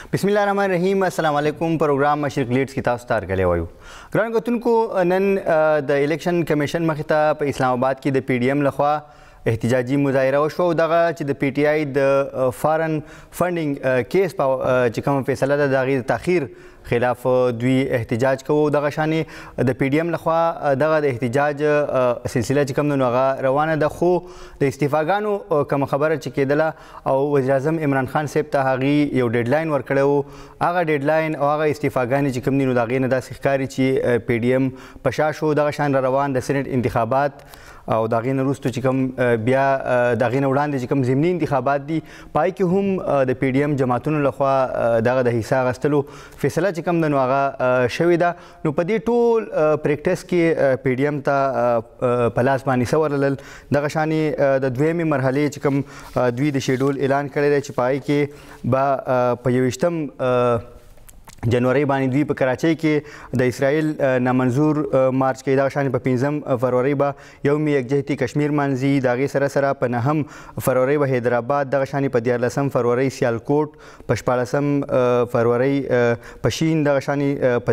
बिस्मिल्लाह रहमान रहीम। अस्सलाम वालेकुम। प्रोग्राम मशरिक लीड्स की तासु तार गले वायु ग्राउंड को तुनको नन द इलेक्शन कमीशन मखता पे इस्लामाबाद की द PDM लखवा एहतजाजी मुजाहिरा वशो दगा چې د PTI د فارن فنډینګ کیس په چې کوم فیصله ده د غیر تاخير خلاف دوی احتجاج کوو دغه شانې د PDM لخوا دغه د احتجاج سلسله چې کوم نو هغه روانه ده خو د استعفاګانو کوم خبره چې کېدله او وزیر اعظم عمران خان صاحب ته هغه یو ډیډلاین ورکړو هغه ډیډلاین او هغه استعفاګانې چې کوم نو دغه نه داسې ښکاري چې PDM پشاشو دغه شان روان د سېنات انتخابات او دا غین وروسته چې کوم بیا دا غین وړاندې چې کوم ضمني انتخابات دي پای کې هم د PDM جماعتونو لخوا دغه د حصہ غستلو فیصله چې کوم د نو هغه شوې ده نو په دې ټول پریکټس کې PDM ته پلاس باندې سوړل دغه شانې د دویمه مرحله چې کوم دوی د شیډول اعلان کړی دی چې پای کې با په 21 جنوري باندې دوی په کراچۍ کې د اسرائیل نامنظور مارچ کې دا شان په 5 فروری به یومي یکجهتي کشمیر منځي دغه سره سره په 9 فروری به حیدرآباد دغه شان په 14 فروری سیالکوټ په 14 فروری پشین دغه شان په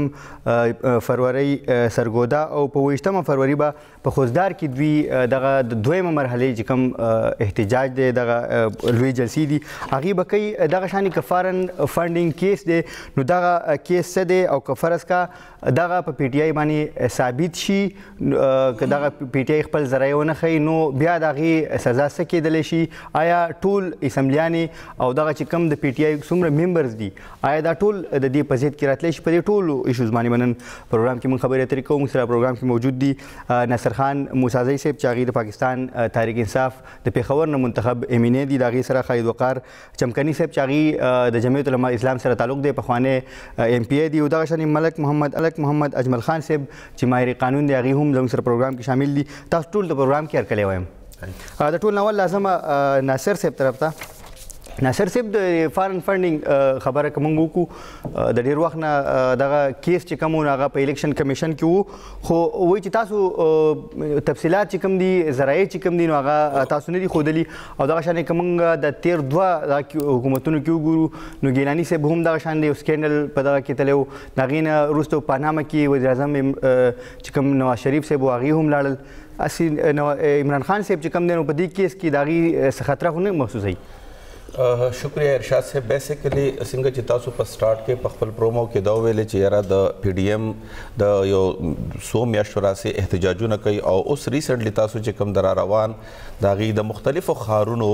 23 فروری سرګودا او په 28 فروری به په خوزدار کې دوی دغه د دویمه مرحله چې کوم احتجاج دی دغه لوی جلسې دي هغه به کوي دغه شان کفارن فنډینګ کیس دی نو دغه کیس څه دی او که فرض کا دغه په PTI باندې ثابت شي که دغه PTI خپل ذرایع ونه ښیي نو بیا د هغې سزا څه کیدلی شي آیا ټول اسمبلیانې او دغه چې کوم د PTI څومره ممبرز دي آیا دا ټول د دې په ضد کې راتلی شي په دې ټولو ایشوز باندې منن پروګرام کې موږ خبرې اترې کوو موږ سره پروګرام کې موجود دي نصر خان موسازی صاحب چې هغې د پاکستان تحریک انصاف د پېښور نه منتخب MNA دي د هغې سره خالد وقار چمکني صاحب چې هغې د جمعیت علماء اسلام سره تعلق دی پخوانی MPA دی او دغه شان ملک محمد اجمل خان صاحب چې ماهر قانون دی هغه هم زموږ سره پروګرام کې شامل دي تاسو ټول د پروګرام کې هرکلی وایم د ټول نو لازمه ناصر صاحب طرف ته ناصر صاحب د فارن فنډینګ خبره کوم وکړو د ډیر وخت نه دغه کیس چې کوم هغه په الیکشن کمیشن کې وو خو وایي چې تاسو تفصیلات چې کوم دي ذرایع چې کوم دي نو هغه تاسو نه دي ښودلي او دغه شان کوم د تیر دوه حکومتونو کې وګورو نو ګیلاني صاحب هم دغه شان دی سکینډل په دغه کې تللی و د هغې نه وروسته پاناما کې وزیر اعظم چې کوم نواز شریف صاحب و هغې هم لاړل عمران خان صاحب چې کوم دی نو په دې کیس کې د هغې څه خطره خو نه محسوسوي شکریہ ارشاد صاحب بیسیکلی څنګه چې تاسو په سٹارټ کې په خپل پرومو کې دا ویلې چې یاره د PDM د یو څو میاشتو راسې احتجاجونه کوي او اوس ریسنټلی تاسو چې کوم در روان د هغې د مختلفو ښارونو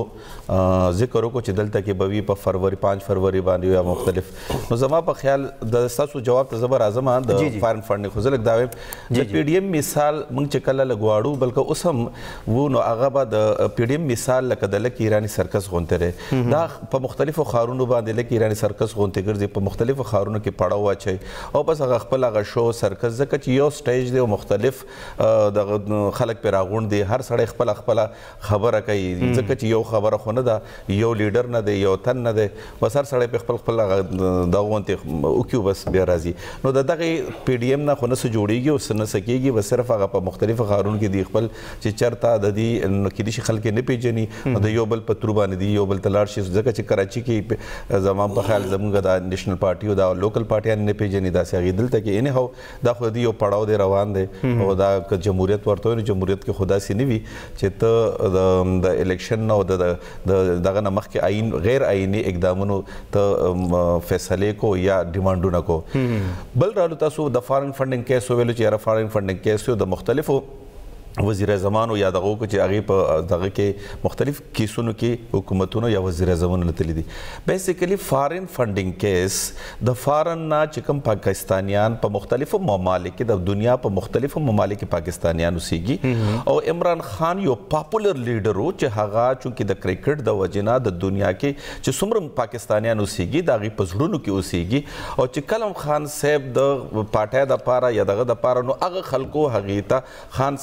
ذکر وکړو چې دلته کې به وي په 5 فروری باندې یا مختلف نو زما په خیال د ستاسو جواب ته زه به راځم د فارن فنډینګ خو زه لږ دا وایم د PDM مثال موږ چې کله لږ غواړو بلکې اوس هم و نو هغه به د PDM مثال لکه د لکه ایراني سرکس غونتی دی دا په مختلفو ښارونو باندې لکه ایراني سرکس غونتی ګرځي په مختلفو ښارونو کې پړاو واچوي او بس هغه خپل هغه شو سرکس ځکه چې یو سټیج دی او مختلف دغه خلک پرې راغونډ دي هر سړی خپله خبره کوي ځکه چې یو خبره خو نه ده یو لیډر نه دی یو تن نه دی بس هر سړی په خپل دغه غونتې وکړو بس بیا راځي نو د دغې PDM نه خو نه څه جوړېږي او څه نه څه کېږي بس صرف هغه په مختلفو ښارونو کې دي خپل چې چېرته د دې کېدای شي خلک یې نه پېژني د یو بل په ترو باندې دي یو بل ته لاړ شي ځکه چې کراچي کې زما په خیال زموږ د نیشنل پارټي او د لوکل پارټیان نه پېژني داسې هغې دلته کې اني هو دا خو د یو پړاو دی روان دی او دا که جمهوریت ورته وایي نو جمهوریت کې خو داسې نه وي چې ته د الیکشن نه او دغه نه مخکې آئین غیر آئیني اقدامونو ته فیصلې کو یا ډیمانډونه کو بل رالو تاسو د فارن فنډینګ کیس وویلو چې یاره فارن فنډینګ کیس یو د مختلفو وزیر اعظمانو یا دغه وکړو چې هغې په دغه کې مختلف کیسونو کې حکومتونو یا وزیر اعظمونو لتلي دي بیسیکلی فارن فنډینګ کیس د فارن نه چې کوم پاکستانیان په مختلفو ممالک کې د دنیا په مختلفو ممالک کې پاکستانیان اوسېږي او عمران خان یو پاپولر لیډر و چې هغه چونکې د کرکټ د وجې نه د دنیا کې چې څومره پاکستانیان اوسېږي د هغې په زړونو کې اوسېږي او چې کله خان صاحب د پارټۍ دپاره یا دغه دپاره نو هغه خلکو هغې ته خان صاحب ته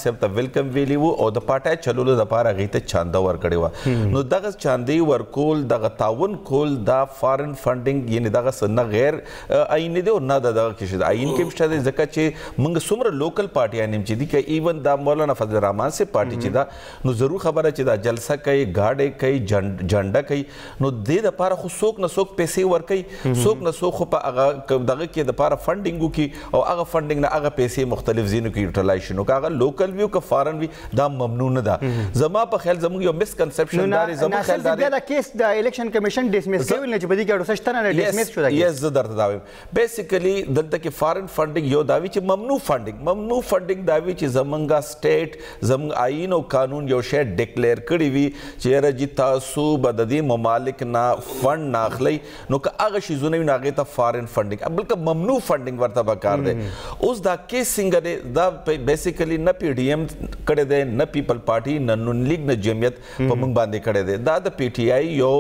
ویلکم ویلی وو او د پاټای چلولو لپاره هغې ته چانده ورکړې وه نو دغه چاندې ورکول دغه تعاون کول دا فارن فنډینګ یعنې دغه څه نه غیر آئیني دی او نه د دغه کې آئین کې هم شته دی ځکه چې موږ څومره لوکل پارټیان یم چې دي که ایون دا مولانا فضل الرحمن صاحب پارټي چې دا نو ضرور خبره چې دا جلسه کوي ګاډې کوي جنډه کوي نو دې دپاره خو څوک نه څوک پیسې ورکوي څوک نه څوک خو په هغه دغه کې دپاره فنډینګ وکړي او هغه فنډینګ نه هغه پیسې مختلف ځینو کې یوټیلایز شي نو که هغه لوکل وي او که فارن وي دا ممنوع نه ده زما په خیال زموږ یو مسکنسپشن دا دی زموږ خیال دا دی دا کیس د الیکشن کمیشن ډسمس کوي نه چې په دې کې اړو شته نه ډسمس شو دا یس زه درته دا وایم بیسیکلی دلته کې فارن فنډینګ یو دا وي چې ممنوع فنډینګ دا وي چې زمونږ سټیټ زمونږ آئین او قانون یو شی ډکلیئر کړی وي چې یاره جي تاسو به د دې ممالک نه فنډ نه اخلئ نو که هغه شیزونه وي نو هغې ته فارن فنډینګ بلکې ممنوع فنډینګ ورته پکار دی اوس دا کیس څنګه دی دا بیسیکلی نه پی ډي ایم کړی دی نه پیپل پارټي نه نون لیګ نه جمعیت په موږ باندې کړی دی دا د پی ټي آی یو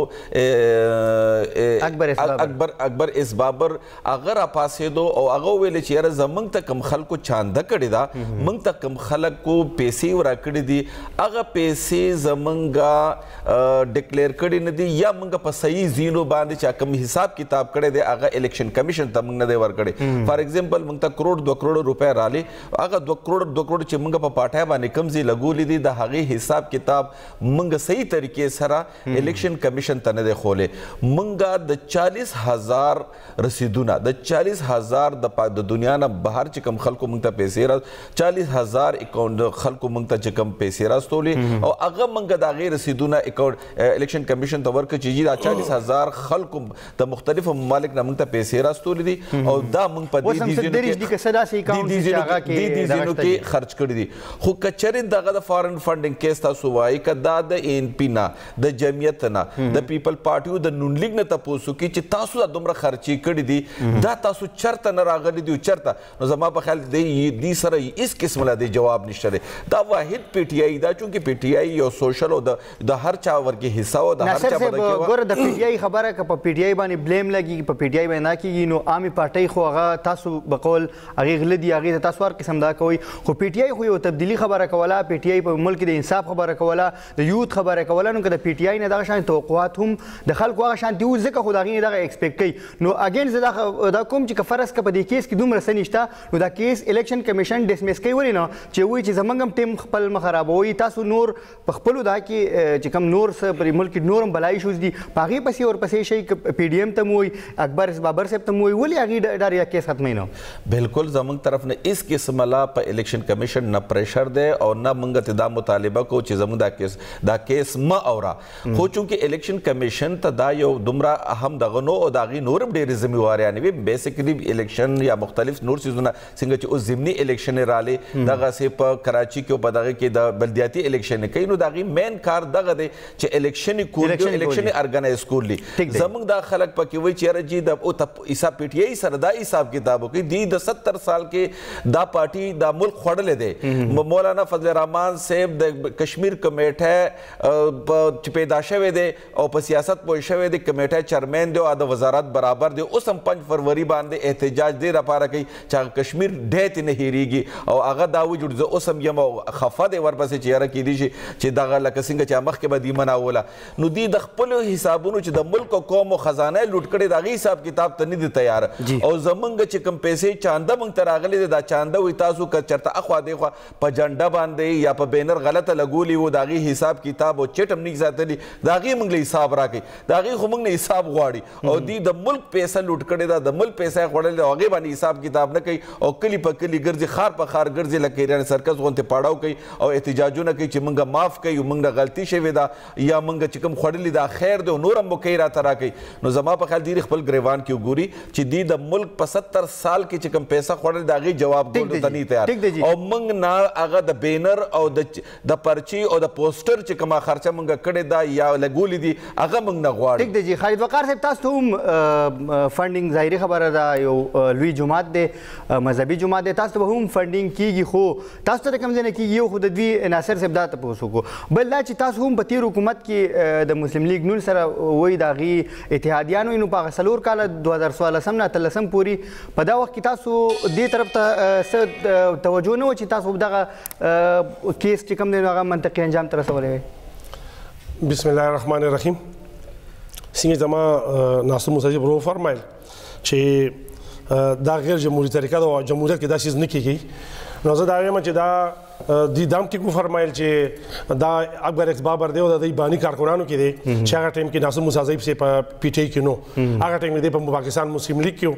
اکبر اس بابر هغه راپاسېدو او هغه ویل چې یاره زمونږ ته کوم خلکو چانده کړې ده موږ ته کوم خلکو پیسې ورکړې دي هغه پیسې زمونږ ډکلیئر کړي نه دي یا موږ په صحیح ځینو باندې چې کوم حساب کتاب کړی دی هغه الیکشن کمیشن ته موږ نه دی ورکړی فار ایگزامپل موږ ته کروڑ 2 کروڑ روپۍ رالې هغه 2 کروڑ چې موږ په پاټای باندې کوم ځای لګولي دي د هغې حساب کتاب موږ صحیح طریقې سره الیکشن کمیشن ته نه دی ښولی موږ د 40,000 رسیدونه د 40,000 د دنیا نه بهر چې کوم خلکو موږ ته پیسې 40,000 اکاونټ خلکو موږ ته چې کوم پیسې راستولې او هغه موږ د هغې رسیدونه الیکشن کمیشن ته ورکړه چې دا 40,000 خلکو د مختلفو ممالک نه موږ ته پیسې راستولې دي او دا موږ په دې ځینو کې خرچ کړي دي خو که چېرې دغه د فارن فنډینګ کیس تاسو وایي که دا د اے ان پي نه د جمعیت نه د پیپل پارټیو د نون لیګ نه تپوس وکړي چې تاسو دا دومره خرچې کړي دي دا تاسو چېرته نه راغلي دي چېرته نو زما په خیال دې سره هېڅ قسم له دې جواب نشته دی دا واحد پی ټي آی دا چونکې پی ټي آی یو سوشل او د هر چا ورکې حصه او د هر چا ګوره د پی ټي آی خبره که په پی ټي آی باندې بلیم لګي په پی ټي آی باندې نه کېږي نو عامې پارټۍ خو هغه تاسو بقول هغې غله دي هغې ته تاسو هر قسم دا کوئ خو پی ټي آی خو یو تبدیلي خبره کوله پی ټي آی په ملک د انصاف خبره کوله د یوت خبره کوله نو که د پی ټي آی نه دغه شان توقعات هم د خلکو هغه شانتي وو ځکه خو د هغې نه دغه ایکسپیکټ کوي نو اګین زه دا کوم چې که فرض که په دې کیس کې دومره څه نشته نو دا کیس الیکشن کمیشن ډسمس کوي ولې نه چې وایي چې زموږ هم ټیم خپل مخ خرابوي تاسو نور په خپلو دا کې چې کوم نور څه په ملک کې نور هم بلایي شوز دي په هغې پسې ورپسې شئ که پی ډي ایم ته مو وایي اکبر بابر صاحب ته مو وایي ولې هغې دا ریا کیس ختموي نه بالکل زموږ طرف نه هېڅ قسمه لا په الیکشن کمیشن نه پریشر دی او نه موږ ته دا مطالبه کوو چې زموږ دا کیس مه اوره خو چونکې الیکشن کمیشن ته دا یو دومره اهم دغه نو او د هغې نور هم ډېرې ذمهواریانې وي بیسیکلي الیکشن یا مختلف نور څیزونه څنګه چې اوس ضمني الیکشن یې رالې دغسې په کراچي کې او په دغه کې د بلدیاتي الیکشن یې کوي نو د هغې مین کار دغه دی چې الیکشن یې کول دي الیکشن یې ارګنایز کول دي زموږ دا خلک پکې وایي چې یاره جي د حساب پی ټي آی سره دا حساب کتاب وکړي دوی د 70 سال کې دا پارټي دا ملک خوړلی دی مولانا فضل الرحمن صاحب د کشمیر کمیټه چې پیدا شوی دی او په سیاست پوه شوی دی کمیټه چیرمین دی او د وزارت برابر دی اوس هم 5 فروری باندې احتجاج دې لپاره کوي چې هغه کشمیر ډی ته نه هېرېږي او هغه دا وجود زه اوس هم یم او خفه دی ورپسې چې یاره کیدای شي چې دغه لکه څنګه چې مخکې به دې مناوله نو دوی د خپلو حسابونو چې د ملک او قوم او خزانه یې لوټ کړې د هغې حساب کتاب ته نه دي تیار او زمونږ چې کوم پیسې چانده موږ ته راغلي دی دا چانده وایي تاسو که چېرته اخوا دېخوا په جنډه باندې یا په بینر غلطه لګولي وو د هغې حساب کتاب او چټ هم نه ساتلي د هغې موږ له حساب راکوي د هغې خو موږ نه حساب غواړي او دوی د ملک پیسه لوټ کړې ده د ملک پیسه یې خوړلې ده او هغې باندې حساب کتاب نه کوي او کلي په کلي ګرځي ښار په ښار ګرځي لکه ایران سرکس غوندې پاړاو کوي او احتجاجونه کوي چې موږ معاف کوي موږ نه غلطي شوې ده یا موږ چې کوم خوړلي دا خیر دی او نور هم مو کوي راته راکوي نو زما په خیال دوی خپل ګریوان کې وګوري چې دوی د ملک په 70 سال کې چې کوم پیسه خوړلې د هغې جواب ګولو ته نه تیار او موږ نه هغه د بینر او د پرچي او د پوسټر چې کومه خرچه موږ کړې ده یا لګولي دي هغه موږ نه غواړو ټیک دی جی خالد وقار صاحب تاسو هم فنډینګ ظاهري خبره ده یو لوی جماعت دی مذهبي جماعت دی تاسو به هم فنډینګ کیږي خو تاسو ته کوم ځای نه کیږي یو خو د دوی ناصر صاحب دا تپوس وکړو بل دا چې تاسو هم په تېر حکومت کې د مسلم لیګ نون سره وایي د هغې اتحادیانو نو په هغه 4 کاله 2014 نه 13 پورې په دا وخت کې تاسو دې طرف ته څه توجه نه وه چې تاسو دغه کیس چې کوم دی هغه منطقي انجام ته رسولی. بسم الله الرحمن الرحیم. څنګه زما ناصر موسی صاحب ورو فرمایل چې دا غیر جمهوری طریقه ده او جمهوریت کې دا چیز نه کیږي. نو زه دا وایم چې دا دی دام ټکو فرمایل چې دا اکبر ایکس بابر دی او د بانی کارکونانو کې دی چې هغه ټایم کې ناصر موسی صاحب سي په پی ټی کې نو هغه ټایم کې په پاکستان مسلم لیگ کې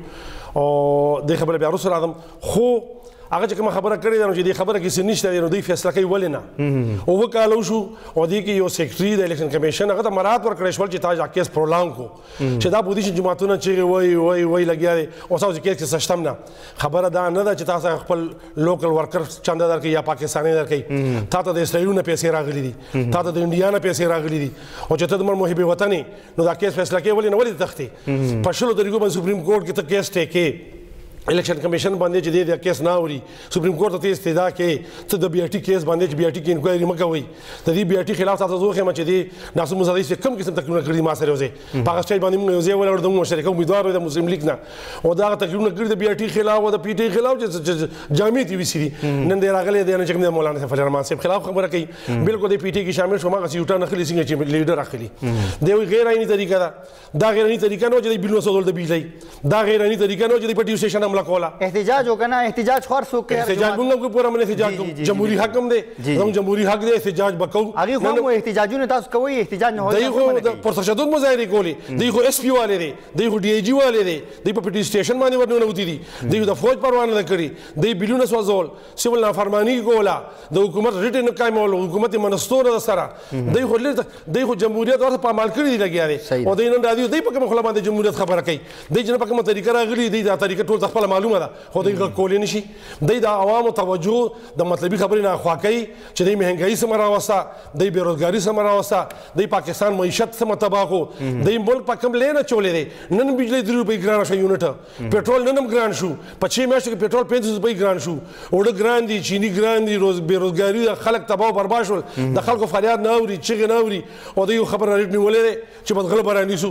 او د خبره بیا رسول اعظم خو هغه چې کوم خبره کړې ده نو چې دې خبره کې څه نشته دی نو دوی فیصله کوي ولې نه او وکالو شو او دې کې یو سیکریټري د الیکشن کمیشن هغه ته مراحت ورکړی شول چې تاسو کیس پرولانګ کو چې دا بودی چې جماعتونه چې وای لګیا دي او تاسو کیس کې سشتم نه خبره دا نه ده چې تاسو خپل لوکل ورکر چنده درکې یا پاکستاني درکې تاسو د اسرائیل نه پیسې راغلي دي تاسو د انډیا نه پیسې راغلي دي او چې ته د محب وطن نو دا کیس فیصله کوي ولې نه ولې تختي په شلو طریقو باندې سپریم کورټ کې ته کیس ټیکې الیکشن کمیشن باندې چې د کیس نه اوري سپریم کورټ ته استدعا کوي ته د بی ار ټي کیس باندې چې بی ار ټي کې انکوایري مکوئ د دې بی ار ټي خلاف تاسو زه وایم چې د ناصر موسی صاحب کوم قسم تقریرونه کړي ما سره وځي په هغه سټیج باندې موږ یو ځای ولر د مشترک امیدوار د مسلم لیگ نه او دا تقریرونه کړي د بی ار ټي خلاف او د پی ټي خلاف چې جامع ټي وی سي نن دی راغلي دی چې مولانا سفر رحمان صاحب خلاف خبره کوي بالکل د پی ټي کې شامل شوم هغه یو ټان اخلي څنګه چې لیډر اخلي دی غیر عیني طریقه دا غیر عیني طریقه نو چې د بلو سول د بیلای دا غیر عیني طریقه نو چې د پټیو سټیشن حمله کوله احتجاج وکنا احتجاج خور سو کې احتجاج موږ په پورا باندې احتجاج کوو جمهوریت حق هم دی زموږ جمهوریت حق دی احتجاج وکړو هغه خو احتجاجونه تاسو کوي احتجاج نه دی خو پر تشدد مظاهره کولی دی خو اس پی والے دی دی خو ډي ای جی والے دی دی په پټي سټیشن باندې ورنونه وتی دي دی د فوج پروانه نه کړی دی بلونه سوزول سیول نافرمانی کولا د حکومت ریټن قائمول حکومت منستور سره دی خو جمهوریت ورته په عمل کړی لګیا دی او دی نن راځي دی په کوم خلا باندې جمهوریت خبره کوي دی چې په کومه طریقه راغلی دی دا طریقه ټول خپل معلومه ده خو دی کولې نشي دی د عوامو توجه د مطلبي خبرې نه خوا کوي چې دی مهنګایي سم راوسته دی بیروزګاری سم راوسته دی پاکستان معیشت سم تباہ کو دی ملک په کوم لینه چولې دی نن بجلی 3 روپۍ ګران شو یونټ پټرول نن ګران شو په 6 میاشتو کې پټرول 35 روپۍ ګران شو اوړه ګران دي چینی ګران دي بیروزګاری خلک تباہ او برباد شول د خلکو فریاد نه اوري چغې نه اوري او دی خبر راټ نیولې چې بد غلب رانیسو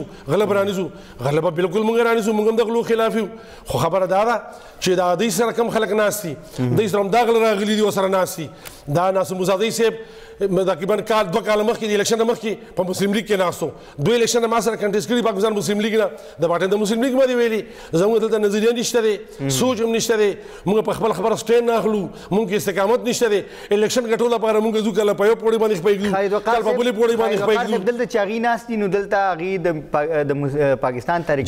غلبه بالکل مونږ رانیسو مونږ د غلو خلاف یو خو خبره دا ده چې دا د سره کم خلک ناشتي د سره هم دا غل راغلي دي سره ناشتي دا ناصر موسی صاحب تقریبا کال 2 کال مخکې د الیکشن مخکې په مسلم لیگ کې ناستو دوی الیکشن ما سره کنټیسټ کړي پاکستان مسلم لیگ نه د باټن د مسلم لیگ باندې ویلي زموږ دلته نظریه نشته دی سوچ هم نشته دی موږ په خپل خبره سټینډ نه اخلو موږ استقامت نشته دی الیکشن ګټول لپاره موږ ځو کله په یو پوړی باندې خپېږو کله په بلې پوړی باندې خپېږو دلته چاغي ناستي نو دلته غي د پاکستان طریقې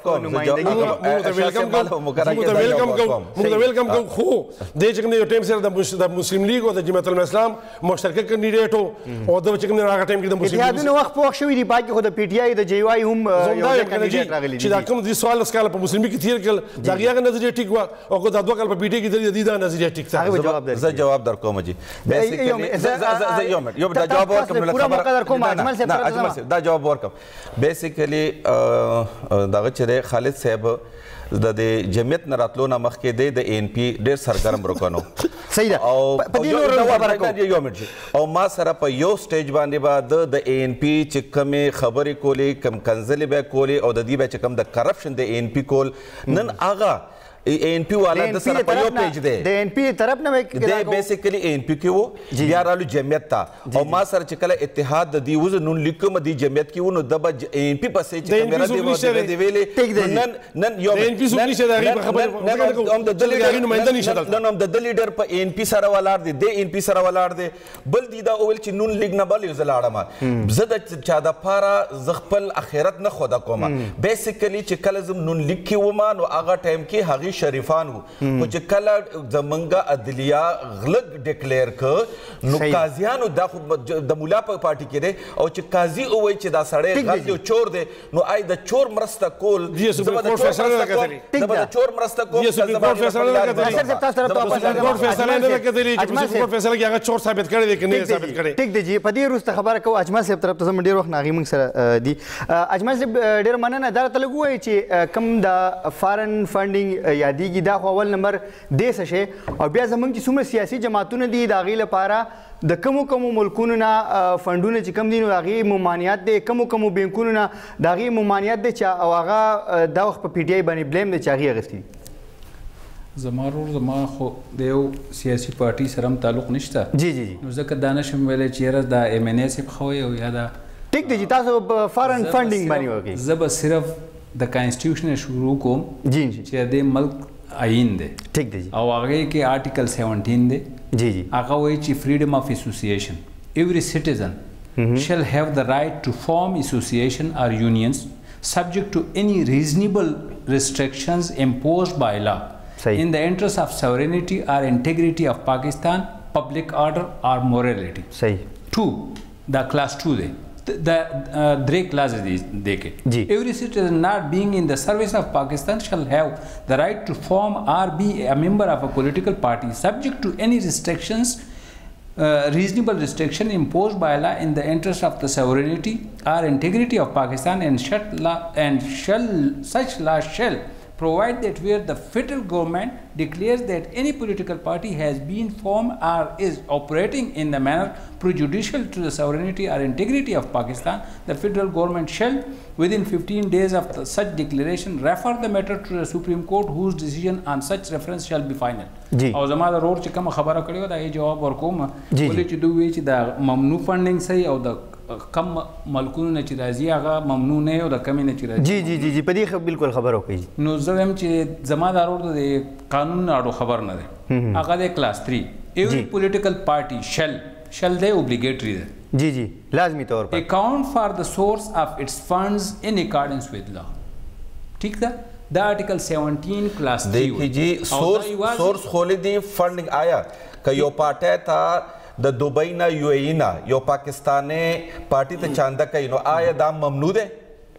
ویلکم کو خو د چې کوم ټیم سره د مسلم لیگ او د جماعت الاسلام مشترک کینډیډیټ او د چې کوم هغه ټیم کې د مسلم اتحادونه وخت په وخت شوی دی باقي خو د پی ټی آی د جی واي هم یو کینډیډیټ راغلی چې دا کوم د سوال اسکاله په مسلم کې تیر کړ دا هغه نظریه ټیک و او کو دا 2 کال په پی ټی کې د دې نظریه ټیک څه زه جواب درکوم جی بیسیکلی یو دا جواب ورکوم دا جواب ورکوم بیسیکلی دا چې خالد صاحب د جمعیت نه راتلو نه مخکې د ان پی ډېر سرګرم روکانو صحیح ده او ما سره په یو سټیج باندې به د ان پی چې کومې خبرې کولې کوم کنځلې به کولې او د دې به چې کوم د کرپشن د ان پی کول نن هغه ان پی والا د سره په یو پیج دی د ان پی طرف نه دی بیسیکلی ان پی کې وو بیا رالو جمعیت ته او ما سره چې کله اتحاد د دې وز نون لیکم د جمعیت کې ونو د ان پی پسې چې کیمرا دی ویلې نن یو ان پی سو نشه دا خبر هم د دلیډر نوماینده نشه نن هم د دلیډر په ان پی سره ولاړ دی د ان پی سره ولاړ دی بل دی دا اول چې نون لیگ نه بل یو زلاړم زه د چا د پاره زغپل اخرت نه خدا کوم بیسیکلی چې کله زم نون لیگ کې وما نو هغه ټایم کې هغه شریفان وو خو چې کله زمونږه عدلیه غلط ډیکلیئر کړ نو قاضیانو دا خو د مولا په پارټي کې دی او چې قاضي ووایي چې دا سړی غل دی چور دی نو آی د چور مرسته کول د چور مرسته کول ثابت کړی دی که نه ثابت کړی ټیک دی جی په دې وروسته خبره کوو اجمل صاحب طرف ته زموږ ډېر وخت نه هغې موږ سره دي اجمل صاحب ډېره مننه دا راته لږ ووایي چې کوم د فارن فنډینګ یادېږي دا خو اول نمبر دی څه شی او بیا زموږ چې څومره سیاسي جماعتونه دي د هغې لپاره د کومو ملکونو نه فنډونه چې کوم دي نو د هغې ممانعت دی کومو بینکونو نه د هغې ممانعت دی چې او هغه دا وخت په پی ټي آی باندې بلیم دی چې هغې اخیستی زما خو د یو سیاسي پارټي سره هم تعلق نشته. جی جی جی. نو ځکه دا نشم ویلی چې یاره دا ایم ان ای صاحب ښه وی او یا دا ټیک دی چې تاسو فارن فنډینګ باندې وکړئ. زه به صرف د کانسټیټیوشن شروع کوم جی چې د ملک آئین دی. ټیک دی. او هغه کې آرټیکل 17 دی. جی جی. هغه وایي چې freedom of association. Every citizen shall have the right to form association or unions subject to any reasonable restrictions imposed by law in the interest of sovereignty or integrity of Pakistan, public order or morality. صحیح. 2 the class 2 day the three classes deke. Every citizen not being in the service of Pakistan shall have the right to form or be a member of a political party subject to any restrictions reasonable restriction imposed by law in the interest of the sovereignty or integrity of Pakistan and such law shall provide that where the federal government declares that any political party has been formed or is operating in the manner prejudicial to the sovereignty or integrity of Pakistan, the federal government shall within 15 days of such declaration refer the matter to the Supreme Court whose decision on such reference shall be final. او زما د رور چې کوم خبره کړې وه دا یې جواب ورکوم. ولې چې دوی وایي چې دا ممنوع فنډینګ صحیح او د کم ملکونو نه چې راځي هغه ممنوع نه او د کمې نه چې راځي. جی جی جی جی په دې بالکل خبره وکړئ. نو زه وایم چې زما دا رور د قانون نه اړو خبر نه دی. هغه د کلاس 3 every political party shall دی obligatory دی. جی جی لازمی طور پر account for the source of its funds in accordance with law. ٹھیک ده دا آرټیکل 17 کلاس 3 دیکھیے جی سورس خولې دی فنډینګ آیا که یو پارټی ته د دوبۍ نه یو ای نه یو پاکستاني پارټي ته چانده کوي نو آیا دا ممنوع دی؟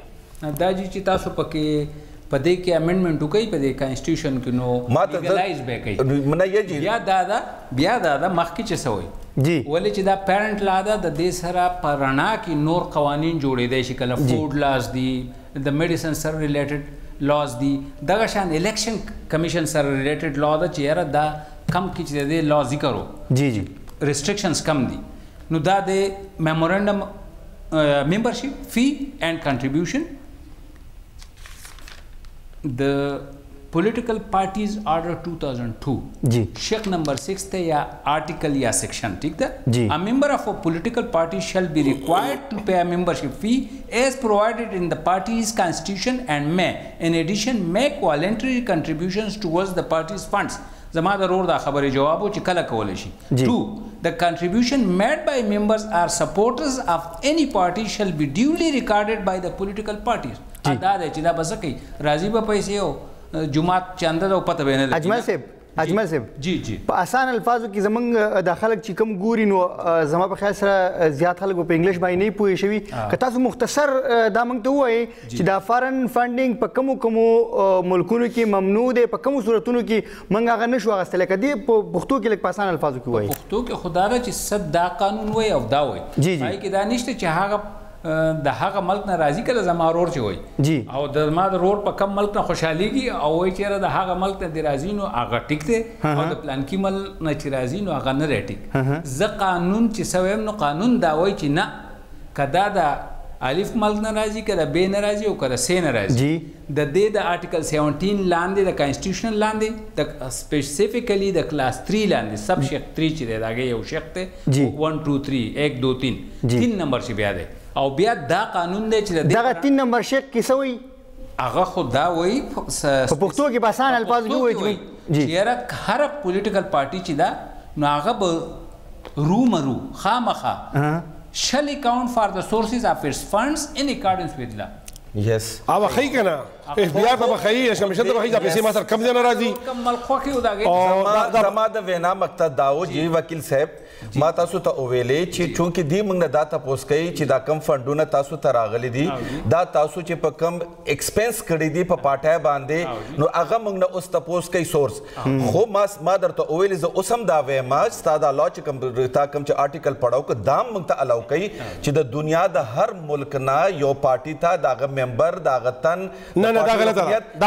دا جی چې تاسو پکې په دې کې امندمنټ وکړئ په دې کانسټیټیوشن کې نو لیګلایز به کوي. نه یې جی بیا دا مخکې چې څه وایي جی ولې چې دا پیرنټ لا ده د دې سره په رڼا کې نور قوانین جوړېدی شي کله فوډ لاز دي د میډیسن سره ریلیټډ لاز دي دغه شان الیکشن کمیشن سره ریلیټډ لا ده چې یاره دا کم کې چې د لا ذکر و جی جی ریسټریکشنز کم دي نو دا د میمورنډم membership fee and contribution. The Political Parties Order 2002 जी शेक number 6 थे या आर्टिकल या सेक्शन ठीक है जी. A member of a political party shall be required to pay a membership fee as provided in the party's constitution and may in addition make voluntary contributions towards the party's funds. زما ضرور دا خبرې جواب و چې کله کولی شي. 2. The contribution made by members or supporters of any party shall be duly recorded by the political parties. دا دی چې دا به څه کوي راځي به پیسې او جومات چنده ده او پته به نه لګي. اجمل صاحب جی جی په اسان الفاظو کې زمونږ د خلک چې کوم ګوري نو زما په خیال سره زیات خلک په انګلیش باندې نه پوهې شوي که تاسو مختصر دا موږ ته ووایئ چې دا فارن فنډینګ په کومو ملکونو کې ممنوع دی په کومو صورتونو کې موږ هغه نشو اخیستلی که دې په پښتو کې لږ په اسان الفاظو کې ووایئ. پښتو کې خو دا ده چې صد دا قانون وایي او دا وایي جی جی هغې کې دا نشته چې هغه د هغه ملک نه راځي کله زما رور چې وایي جی او د زما د رور په کم ملک نه خوشحالېږي او وایي چې یاره د هغه ملک نه دې راځي نو هغه ټیک دی او د پلانکي ملک نه چې راځي نو هغه نه دی ټیک. زه قانون چې څه وایم نو قانون دا وایي چې نه که دا د الف ملک نه راځي که د بې نه راځي او که د سې نه راځي د دې د آرټیکل 17 لاندې د کانسټیټیوشن لاندې د سپیسیفیکلی د کلاس 3 لاندې سب شیخ 3 چې دی د هغې یو شیخ دی 1 2 3 1 2 3 3 نمبر چې بیا دی او بیا دا قانون دی چې دغه 3 نمبر شیخ کې څه وایي هغه خو دا وایي په پښتو کې په اسان الفاظو کې وایي چې یاره هره پولیټیکل پارټي چې ده نو هغه به رومرو خامخا shall account for the sources of its funds in accordance with law. Yes. او خی کنه FBI په بخی کمیشن ته بخی د پیسې ما سره کم دی نه راځي کم ملک خو کې وداګي زما د وینا مقصد داو جی وکیل صاحب ما تاسو ته ویلې چې چونکې دی موږ نه دا تاسو کوي چې دا کم فندونه تاسو ته راغلي دي دا تاسو چې په کم ایکسپنس کړی دي په پاټای باندې نو هغه موږ نه اوس تاسو کوي سورس خو ما درته ویلې زه اوس هم دا وایم چې دا لا چې کم چې آرټیکل پڑھاو که دا موږ ته الاو کوي چې د دنیا د هر ملک نه یو پارټي ته داغه ممبر داغه تن نه دا غلطه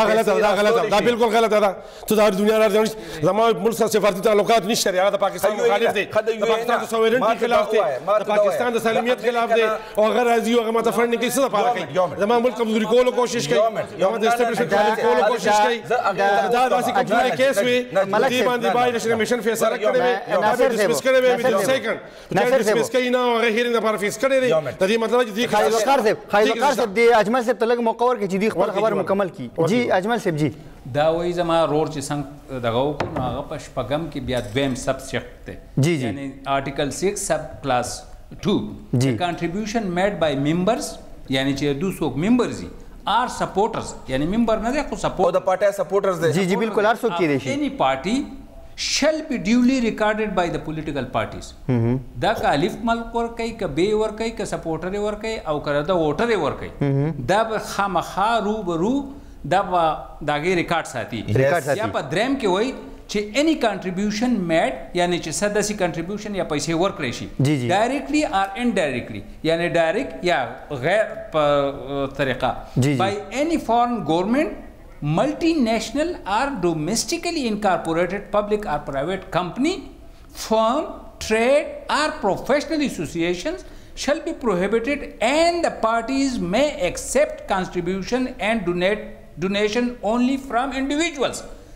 دا بالکل غلطه ده ته دا دنیا راځي زموږ ملک سره سفارتي تعلقات نشته هغه د پاکستان مخالف دی د پاکستان د سوورنټي خلاف دی د پاکستان د سالمیت خلاف دی او هغه راځي او هغه ماته فنډینګ کوي څه لپاره کوي زموږ ملک کمزوري کولو کوشش کوي زموږ د اسټابلیشمنټ کولو کوشش کوي دا داسې کمزوري کیس وي دې باندې باید نشن فیصله کړې وي ناصر ډسمس کړې وي د سیکنډ ډسمس کوي نه هغه هیرینګ لپاره فیس کړې دی د دې مطلب چې خالد وقار صاحب دی اجمل صاحب ته لږ موقع ورکړي چې دې خپل خبر مکمل کړي جی اجمل صاحب جی دا وایي زما رور چې څنګه دغه وکړو نو هغه په شپږم کې بیا دویم سب سیکټ دی یعنی آرټیکل 6 سب کلاس 2 contribution made by members یعنی چې دو څوک ممبرز دي are supporters یعنی ممبر نه دی خو سپورټ او د پارټي سپورټرز دي جی بالکل هر څوک کېدای شي any party shall be duly recorded by the political parties دا که الف ملک ور کوي که بی ور کوي که سپورټر ور کوي او که دا ووټر ور کوي دا به خامخا روبرو دا داګه ریکارډ ساتي یا په دریم کې وای چې any contribution made یعنی چې سداسي contribution یا پیسې ورکړي شي directly or indirectly یعنی direct یا غیر په طریقه by any foreign government multinational or domestically incorporated public or private company firm trade or professional associations shall be prohibited and the parties may accept contribution and donation only from individuals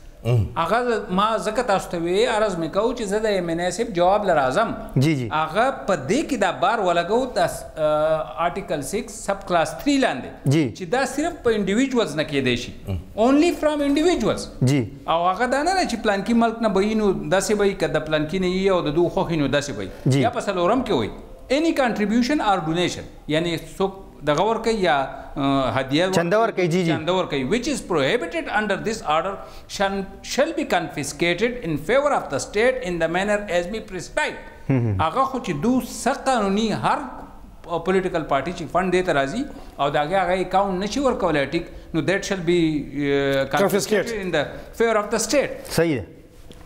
هغه ما زکه تاسو ته وی عرض میکاو چې زه د مناسب جواب لرازم هغه په دې کې دا بار ولګو د آرټیکل 6 سب کلاس 3 لاندې چې دا صرف په انډیویډوالز نه کېدای شي اونلی فرام انډیویډوالز او هغه دا نه چې پلان کې ملک نه بینو داسې وي کده پلان کې نه یي او د دوه خوخینو داسې وي یا په سلورم کې وي any contribution or donation یعنی څوک دغه ورکوي یا هدیه چنده ورکوي چنده ورکوي which is prohibited under this order shall be confiscated in favor of the state in the manner as be prescribed هغه خو چې دو سخت قانوني هر political party چې فند دیته راځي او داګه هغه اکاونټ نشي ورکولای ټیک نو that shall be confiscated in the favor of the state صحیح ده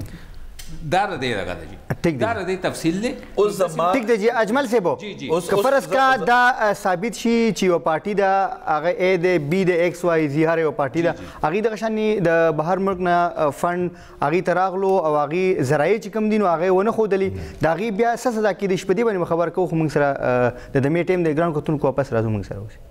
دا دې دغه دی دا دې تفصیل دی اوس زما ټیک دی جی اجمل صاحب اوس فرض کا دا ثابت شي چې یو پارټي دا هغه ا د بی د ایکس واي زی هر یو پارټي دا هغه د غشنی د بهر ملک نه فند هغه تراغلو او هغه زراعي چې کم دي نو هغه ونه خودلی دا غي بیا صدا کې د شپدي باندې خبر کو خو موږ سره د دمه ټیم د ګران کوتون کو واپس راځو موږ سره اوسه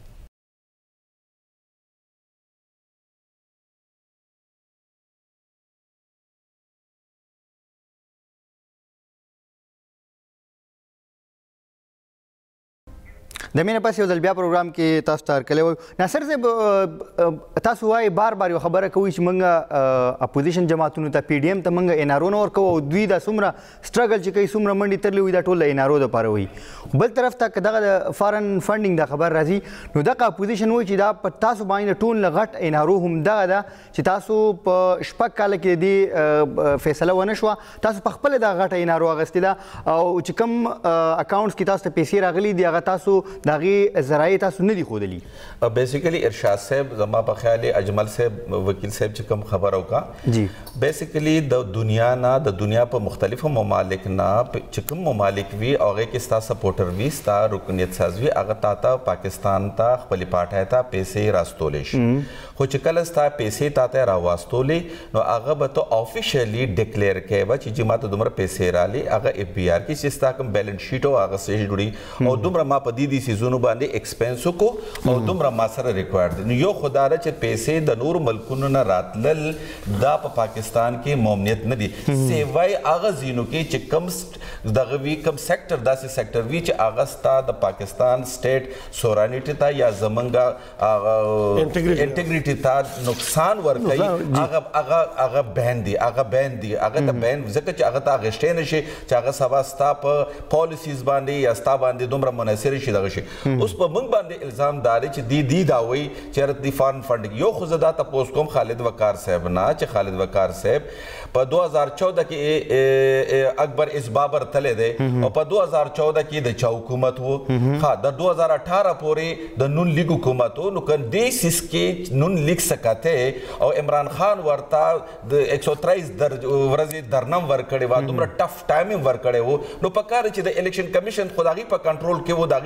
د مینه پس یو ځل بیا پروګرام کې تاسو ته هرکلی وایو ناصر صاحب تاسو وایي بار بار یو خبره کوئ چې موږ اپوزیشن جماعتونو ته پی ډي ایم ته موږ ان آر او نه ورکوو او دوی دا څومره سټرګل چې کوي څومره منډې ترلې وي دا ټول د ان آر او دپاره وي بل طرف ته که دغه د فارن فنډینګ دا خبر راځي نو دغه اپوزیشن وایي چې دا په تاسو باندې ټول نه غټ ان آر او همدغه ده چې تاسو په شپږ کاله کې د دې فیصله ونه شوه تاسو په خپله دغه غټه ان آر او اخیستې ده او چې کوم اکاونټس کې تاسو ته پیسې راغلي دي هغه تاسو داغي ذرایع تاسو نه دي خودلی بیسیکلی ارشاد صاحب زما په خیال اجمل صاحب وکیل صاحب چې کوم خبر اوکا جی بیسیکلی د دنیا په مختلفو ممالک نه چې کوم ممالک وی هغه کې ستا سپورټر وی ستا رکنیت ساز وی هغه تا پاکستان ته خپل پارټای ته پیسې راستولې شي خو چې کله ستا پیسې تا راواستولې نو هغه به ته افیشلی ډیکلیئر کوي چې ما ته دومره پیسې رالي هغه اف بی آر کې چې ستا کوم بیلنس شیټ او هغه صحیح جوړي او دومره ما په دې سیزونو باندې ایکسپنس کو او دومره ما سره ریکوایرډ دي یو خدای چې پیسې د نور ملکونو نه راتلل دا په پاکستان کې ممنوعیت نه دي سیوای هغه زینو کې چې کم دغه وی کم سېکټر داسې سېکټر وی چې هغه ستا د پاکستان سټیټ سورانیټي ته یا زمونږه انټیګریټي ته نقصان ورکوي هغه بین دي هغه ته بین ځکه چې هغه ته اغشتې نشي چې هغه سبا ستا په پالیسیز باندې یا ستا باندې دومره منحصر شي دغه شي اوس په موږ باندې الزام داري چې دی دا وایي چې د فارن فنډینګ یو خو زه دا تپوس کوم خالد وقار صاحب نه چې خالد وقار صاحب په 2014 کې اکبر اسبابر تللی دی او په 2014 کې د چا حکومت و ها د 2018 پورې د نون لیگ حکومت و نو که دې سیس کې نون لیگ سکته او عمران خان ورته د 123 ورځې درنم ورکړې وه دومره ټف ټایم یې ورکړی و نو پکار چې د الیکشن کمیشن خو د هغې په کنټرول کې و د هغې په دغه کې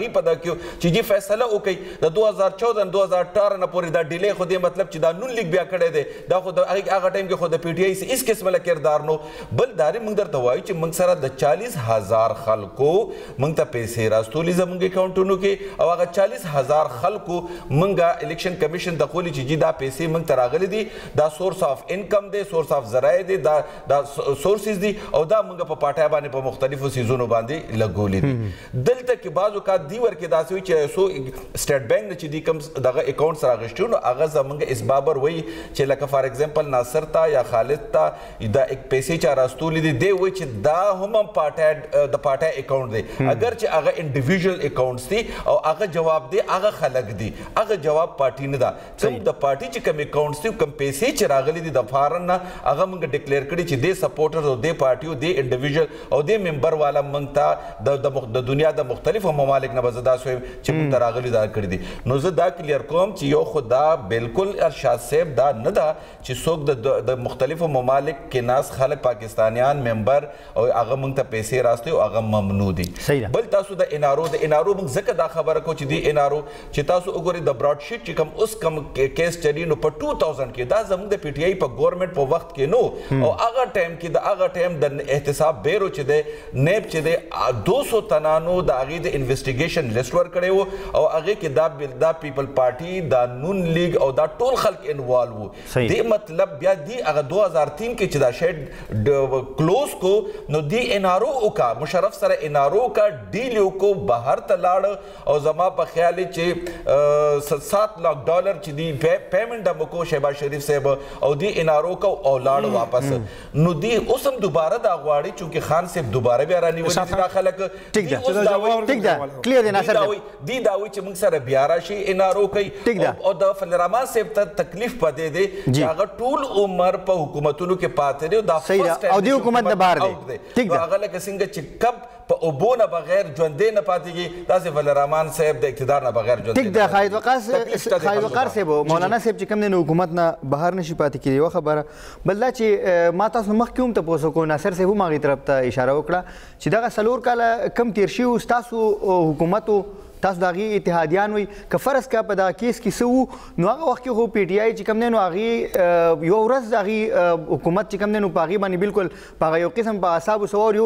کې چې جی فیصله وکړي د 2014 2018 نه پورې دا ډیلی خو دې مطلب چې دا نون لیگ بیا کړی دی دا خو د هغه ټایم کې خو د پی ټی آی هیڅ قسمه کردار نو بل داري موږ درته وایو چې موږ سره د 40,000 خلکو موږ ته پیسې راستولي زموږ اکاونټونو کې او هغه 40,000 خلکو موږ الیکشن کمیشن د قولي چې جی دا پیسې موږ ته راغلي دي دا سورس اف انکم دی سورس اف ذرایع دی دا سورسز دي او دا موږ په پاټیا باندې په مختلفو سیزونو باندې لګولي دي دلته کې بعض اوقات دی ورکې داسې وي چې سو سټیټ بانک نه چې دی کوم دغه اکاونټ سره اخیستی نو هغه زموږ اسبابر وایي چې لکه فار ایگزامپل ناصر ته یا خالد ته دا پیسې چا راستولي دي دی وایي چې دا هم د پاټیا اکاونټ دی اگر چې هغه انډیویژل اکاونټس دي او هغه جواب دی هغه خلک دي هغه جواب پارټي نه ده کوم د پارټي چې کوم اکاونټس دي کوم پیسې چې راغلي دي د فارن نه هغه موږ ډیکلیئر کړي چې دی سپورټرز او دی پارټي او دی انډیویژل او دی ممبر والا موږ ته د دنیا د مختلفو ممالک نه به زه داسې وایم چې موږ ته راغلي دا کړي دي نو زه دا کلیئر کوم چې یو خو دا بالکل ارشاد صاحب دا نه ده چې څوک د مختلفو ممالک کې ناس خلک پاکستانیان ممبر او هغه موږ ته پیسې راستي او هغه ممنوع دي بل تاسو د انارو موږ ځکه دا خبره کو چې دی انارو چې تاسو وګورئ د براډ شیټ چې کوم اوس کوم کیس چلی نو په 2000 کې دا زموږ د پی ټی آی په ګورنمنت په وخت کې نو او هغه ټایم کې د هغه ټایم د احتساب بیرو چې دی نیب چې دی 200 تنانو د هغې د انویسټیګیشن لیسټ ورکړی و او هغې کې دا پیپل پارټي دا نون لیگ او دا ټول خلک انوالو وو دې مطلب بیا دی هغه 2003 کې چې دا شیډ کلوز کو نو دی انارو وکا مشرف سره انارو کا ډیل کو بهر ته لاړ او زما په خیال چې $7 लाख چې دی پیمنټ د مکو شهباز شریف صاحب او دی انارو کا او لاړ واپس نو دی اوس هم دوباره دا غواړي چې خان صاحب دوباره بیا رانیولي دا خلک ټیک ده کلیر دی ناصر دی دا وی چې موږ سره بیا راشي انارو کوي او د فلرحمان صاحب ته تکلیف پدې دی چې هغه ټول عمر په حکومتونو کې پاتې دی دا فرست او دی حکومت د بار دی ټیک ده هغه لکه څنګه چې کب په اوبو نه بغیر ژوندې نه پاتېږي داسې فلرحمان صاحب د اقتدار نه بغیر ژوندې ټیک ده خالد وقار صاحب مولانا صاحب چې کوم دی نو حکومت نه بهر نشي پاتې کېدی یوه خبره بل دا چې ما تاسو مخکې هم تپوس وکړو ناصر صاحب هم هغې طرف ته اشاره وکړه چې دغه 4 کاله کم تېر شوي ستاسو حکومتو تاسو د هغې اتحادیان وئ که فرض که په دغه کیس کې څه وو نو هغه وخت کې خو پی ټی آی چې کوم دی نو هغې یوه ورځ د هغې حکومت چې کوم دی نو په هغې باندې بالکل په هغه یو قسم په اعصابو سوار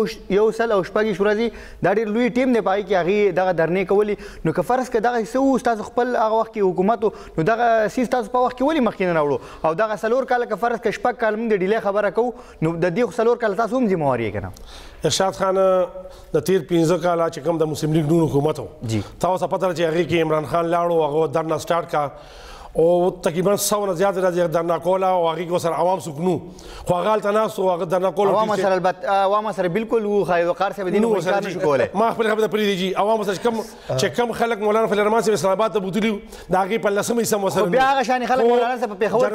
100 ورځې دا ډېر لوی ټیم دی په هغې کې هغې دغه درنې کولې نو که فرض که دغه څه وو ستاسو خپل هغه وخت کې حکومت نو دغه څیز تاسو په وخت کې ولې مخکې نه راوړو او دغه 4 کاله که فرض که 6 کاله موږ د ډیلې خبره کوو نو د دې 4 کاله تاسو هم ذمهواري یې که نه ارشاد خان د تیر 15 کاله چې کوم د مسلم لیگ نون حکومت و تاسو پته چې هغې کې عمران خان لاړو هغه درنه سټارټ کا او تقریبا 100 نه زیاته راځي درنه کوله او هغې کې ورسره عوام سکنو خو هغه هلته ناست و هغه درنه کول عوام سره بالکل و خالد وقار صاحب دې نو انکار نشو کولی ما خپلې خبرې ته پرېږدي جي عوام سره چې کم خلک مولانا فلرحمان صاحب اسلام آباد ته بوتلي د هغې په 10مه حصه ورسره بیا هغه شانې خلک مولانا صاحب په پېښور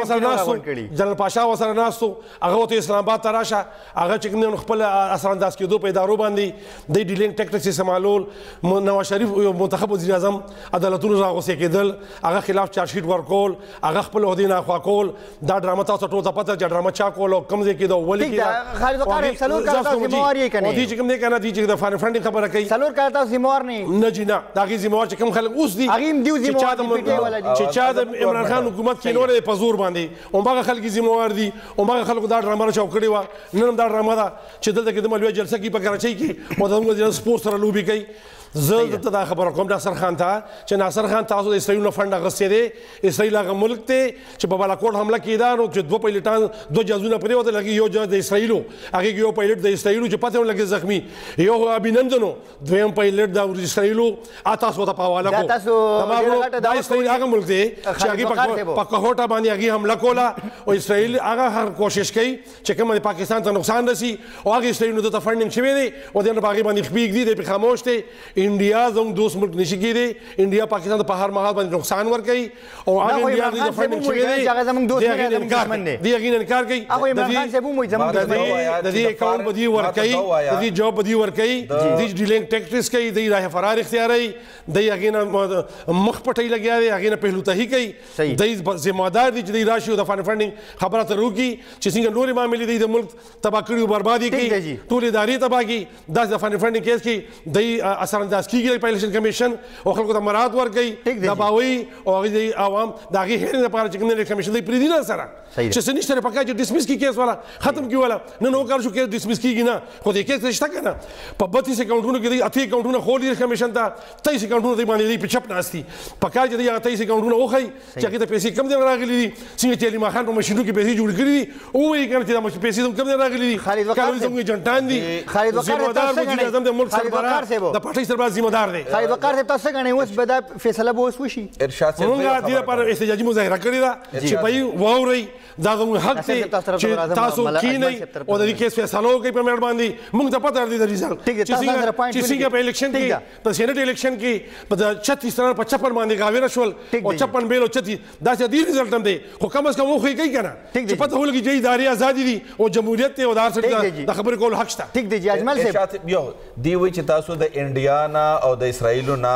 کې جنرال پاشا ورسره ناست و هغه ورته اسلام آباد ته راشه هغه چې کوم دی خپل اثرانداز کېدو په ادارو باندې د ډیلینګ ټیکټکس استعمالول نواز شریف یو منتخب وزیر اعظم عدالتونو راغوسې کېدل هغه خلاف چارج شیټ ورکول هغه خپل عہدې نه خوا کول دا ډرامه تاسو ټول ته پته چې ډرامه چا کول او کوم ځای کې دا ولې کې خالد وقار صاحب 4 کاله تاسو ذمہوار یې کنه دي چې کوم دی کنه دي چې د فنډینګ خبره کوي 4 کاله تاسو ذمہوار نه جی نه دا غي ذمہوار چې کوم خلک اوس دي هغه هم دی ذمہوار چې چا د عمران خان حکومت کې نور په زور باندې او هغه خلک ذمہوار دي او هغه خلکو دا ډرامه چاو کړی و نن دا ډرامه دا چې دلته کې د ملوي جلسه کې په کراچۍ کې او د سپورت سره لوبي کوي زه دلته دا خبره کوم ناصر خان ته چې ناصر خان تاسو د اسرائیل نه فنډ اخیستی دی اسرائیل هغه ملک دی چې په بالاکوټ حمله کېده نو چې 2 پیلوټان 2 جهازونه پرېوتل هغې یو جهاز د اسرائیلو هغې کې یو پیلوټ د اسرائیلو چې پته ونه لګېد زخمي یو ابینندنو دویم پیلوټ د اسرائیلو تاسو ته په حواله کړو دا اسرائیل هغه ملک دی چې هغې په کهوټه باندې هغې حمله کوله او اسرائیل هغه هر کوشش کوي چې کوم د پاکستان ته نقصان رسي او هغې اسرائیل نو دلته فنډینګ شوی دی او دې نه په هغې باندې خپې ږدي دی پرې خاموش دی انډیا زموږ دوست ملک نشي کېدی انډیا پاکستان ته په هر مهال باندې نقصان ورکوي او هغه انډیا د فنډینګ شوی دی دی هغې انکار کوي د دې اکاونټ به دوی ورکوي د دې جواب به دوی ورکوي دوی ډیلینګ ټیکټکس کوي دوی راه فرار اختیاروي دوی هغې نه مخ پټۍ لګیا دی هغې نه پهلوتهي کوي دوی ذمہدار دي چې دوی راشي او د فنډینګ خبره ترې وکړي چې څنګه نورې معاملې دوی د ملک تباه کړي او بربادي کوي ټولې ادارې تباه کړي داسې د فنډینګ کیس کې دوی اثرانداز انداز کیږي په الیکشن کمیشن او خلکو ته مراد ورکړي دباوي او هغه عوام د هغې هیرې لپاره چې کوم الیکشن کمیشن دی پرېږدي نه سره چې څه نشته په کار چې ډسمس کړي کیس والا ختم کړي والا نن وکړ شو کیس ډسمس کیږي نه خو دې کیس شته که نه په 32 اکاونټونو کې دی 8 اکاونټونه خولي الیکشن کمیشن ته 23 اکاونټونه دی باندې دی په چپ ناستي په کار چې دی هغه 23 اکاونټونه وښایي چې هغې ته پیسې کم دی راغلي دي څنګه چې علي خان په مشینو کې پیسې جوړې کړي دي ووایي که نه چې دا پیسې کم دی راغلي دي کله زموږ ایجنټان دي ذمهدار وزیر اعظم د ملک سربراہ د پارټۍ سربراہ ذمهدار دی خالد وقار صاحب تاسو څنګه اوس به دا فیصله به اوس وشي ارشاد صاحب موږ دې لپاره احتجاجي مظاهره کړې ده چې بھائی واورئ دا زموږ حق دی چې تاسو کینئ او د دې کیس فیصله وکړئ په میړ باندې موږ ته پته دی د ریزلټ چې څنګه په الیکشن کې په سینټ الیکشن کې په 36 سره په 56 باندې غاویره شول او 56 بیل او 36 دا چې دې ریزلټ هم دی خو کم از کم وخی کوي کنه چې پته ولګي چې اداري ازادي دي او جمهوریت ته او دار سره د خبرې کول حق شته ټیک دی جی اجمل صاحب یو دی وی چې تاسو د انډیا نه او د اسرائیل نه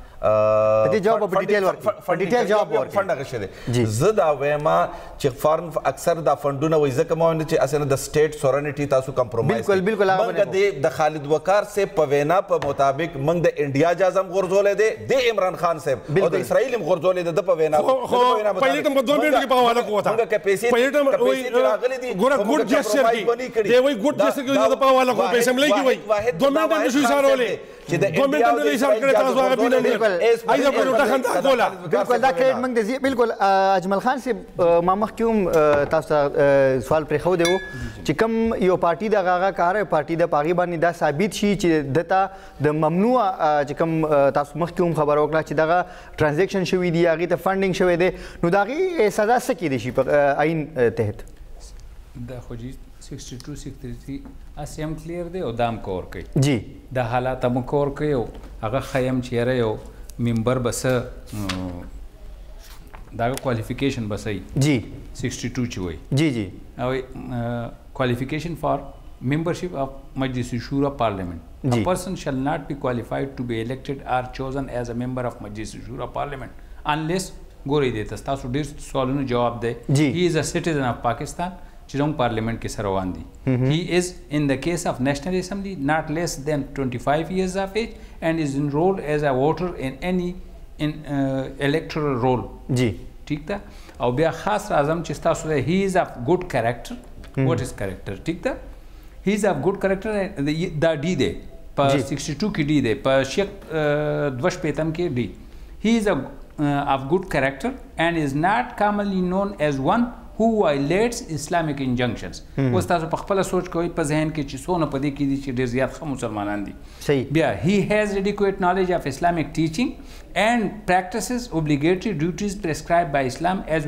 دې جواب په ډیټیل ورکړي په ډیټیل جواب ورکړي فند هغه شه دي زه دا وایم چې فارن اکثر دا فندونه وایي ځکه مو چې اسنه د سټیټ سورنټي تاسو کمپرومایز بالکل موږ د خالد وقار سے په وینا په مطابق موږ د انډیا جازم غورځولې دي د عمران خان صاحب او د اسرائیل هم غورځولې ده په وینا خو پایلټ هم 2 منټ کې په حواله کوته موږ کې پیسې راغلي دي ګور ګډ جسر کې دی وای ګډ جسر کې په حواله کو پیسې ملي کی وای 2 منټ هم نشو اشارولې چې د 2 منټ هم اشاره کړی تاسو هغه بینه ایزه په لوټه خندا کوله بالکل دا کریډ موږ د بالکل اجمل خان صاحب ما مخکوم تاسو سوال پرې خو دیو چې کوم یو پارټي د هغه کار پارټي د پاغي باندې دا ثابت شي چې دته د ممنوع چې کوم تاسو مخکوم خبر وکړه چې دغه ټرانزیکشن شوی دی هغه ته فندینګ شوی دی نو دا غي سزا سکی دي شي په آئین تحت دا خو جی 62 63 اسیم کلیر دی او دام کور کوي جی د حالات مو کور کوي هغه خیم چیرې یو ممبر بس دا کوالیفیکیشن بسای جی 62 چوي جی جی او qualification for membership of Majlis Shura Parliament. A person shall not be qualified to be elected or chosen as a member of Majlis Shura Parliament unless ګورئ دې ته تاسو ډېر سوالونو جواب دی he is a citizen of Pakistan چې زموږ پارلیمنٹ کې سره روان دي he is in the case of National Assembly not less than 25 years of age and is enrolled as a voter in any electoral roll جی ٹھیک ده او بیا خاص راځم چې تاسو ته he is of good character what is character ٹھیک ده he is of good character دا ډي دی په 62 کې ډي دی په شیخ دوش پیتم کې ډي he is of good character and is not commonly known as one who violates Islamic injunctions. اوس تاسو په خپل سوچ کوئ په ذهن کې چې څونه په دې کې دي چې ډېر زیات ښه مسلمانان دي صحیح بیا he has adequate knowledge of Islamic teaching and practices obligatory duties prescribed by Islam as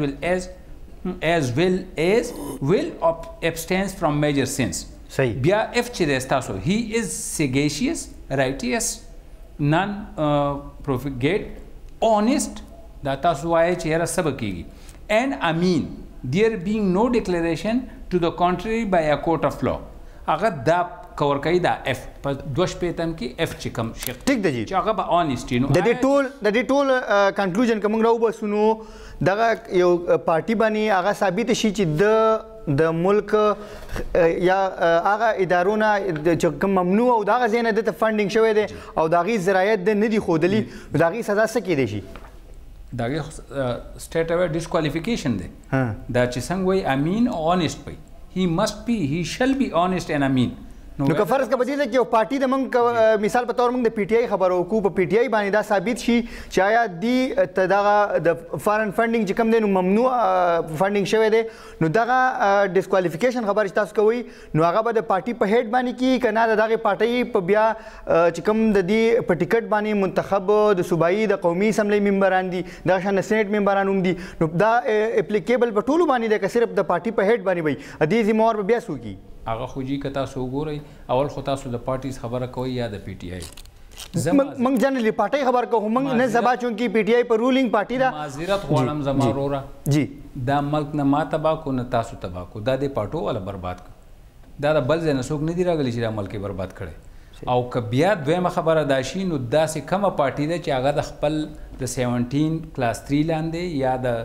well as abstains from major sins. صحیح بیا if چې دی تاسو he is sagacious righteous non profligate honest دا تاسو وایي چې یاره سبا کېږي and امین there being no declaration to the contrary by a court of law هغه دا کور کوي دا اف په دوه شپېتم کې اف چې کوم شیخ ټیک دی جی چې هغه به اونیسټي نو د دې ټول کنکلوژن کوم راوباسو نو دغه یو پارټي باندې هغه ثابت شي چې د ملک یا هغه ادارونه چې کوم ممنوع او دغه ځای نه د فندینګ شوی دی او دغه ذرایت د نه دي ښودلي دغه سزا څه کېدی شي دغه سټیټ اوی ډیسکوالیفیکیشن دی دا چې څنګه وایي امین او اونیسټ وي he shall be honest and امین نو که فرض که بدیده کې یو پارټي د موږ مثال په تور موږ د پی ټی آی خبرو وکړو په پی ټی آی باندې دا ثابت شي چې آیا دی دغه د فارن فنډینګ چې کوم دی نو ممنوع فنډینګ شوی دی نو دغه ډیسکوالیفیکیشن خبر چې تاسو کوئ نو هغه به د پارټي په هیډ باندې کیږي که نه د دغې پارټۍ په بیا چې کوم د دې په ټیکټ باندې منتخب د صوبایي د قومي اسمبلی ممبران دي دغه شان د سینټ ممبران هم دي نو دا اپلیکیبل په ټولو باندې دی که صرف د پارټي په هیډ باندې وي دې ذمهوار به بیا څوک وي هغه خو جی که تاسو وګورئ اول خو تاسو د پارټیز خبره کوئ یا د پی ټی آی موږ جنرالي پارټۍ خبر کوو موږ نه سبا چونکې پی ټی آی په رولینګ پارټي ده معذرت غواړم زما وروره جی دا ملک نه ما تباه کو نه تاسو تباه کو دا د پارټو والا برباد کړ دا د بل ځای نه څوک نه دي راغلي چې دا ملک برباد کړی او که بیا دویمه خبره دا شي نو داسې کومه پارټي ده چې هغه د خپل د 17 کلاس 3 لاندې یا د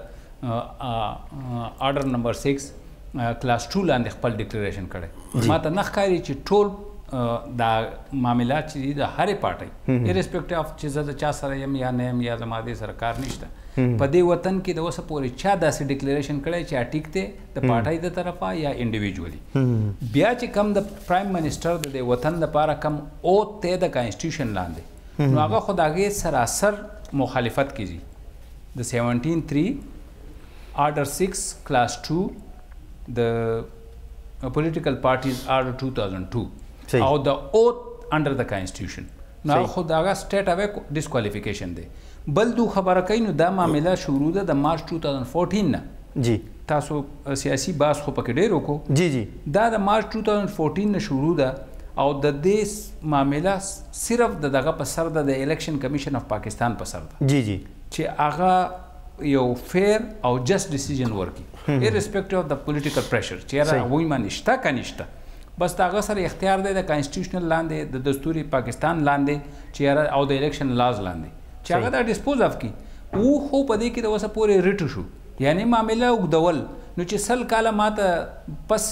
آرډر نمبر 6 کلاس 2 لاندې خپل ډیکلریشن کړی ما ته نه ښکاري چې ټول دا معاملات چې دي د هرې پارټۍ ارسپیکټیو اف چې زه د چا سره یم یا نه یم یا زما دې سره کار نشته په دې وطن کې د اوسه پورې چا داسې ډکلیریشن کړی چې ټیک دی د پارټۍ د طرفه یا انډیویجولي بیا چې کم د پرایم منسټر د وطن دپاره کم اوت دی د کانسټیټیوشن لاندې نو هغه خو د هغې سراسر مخالفت کیږي د 17(3) Order 6 Class 2 د Political Parties Order 2002 او د oath under the Constitution نو خو دا state away disqualification دی بل دو خبره کوي نو دا معامله شروع ده د مارچ 2014 نه جی تاسو سیاسي باس خو پکې ډېر وکړو جی جی دا د مارچ 2014 نه شروع ده او د دې معامله صرف دغه په سر ده د الیکشن کمیشن اف پاکستان په سر ده جی جی چې هغه یو فیر او جسٹ ډیسیژن ورکړي irrespective of the political pressure چې را وای ما نشته کنيشته بس هغه سره اختیار دی د کانسټیټیوشنل لاندې د دستوري پاکستان لاندې چې او د الیکشن لاز لاندې چې هغه دا ډیسپوز اف کی او خو په دې کې د وسه پورې ریټ شو یعنی معاملې وګدول نو چې سل کاله ماته پس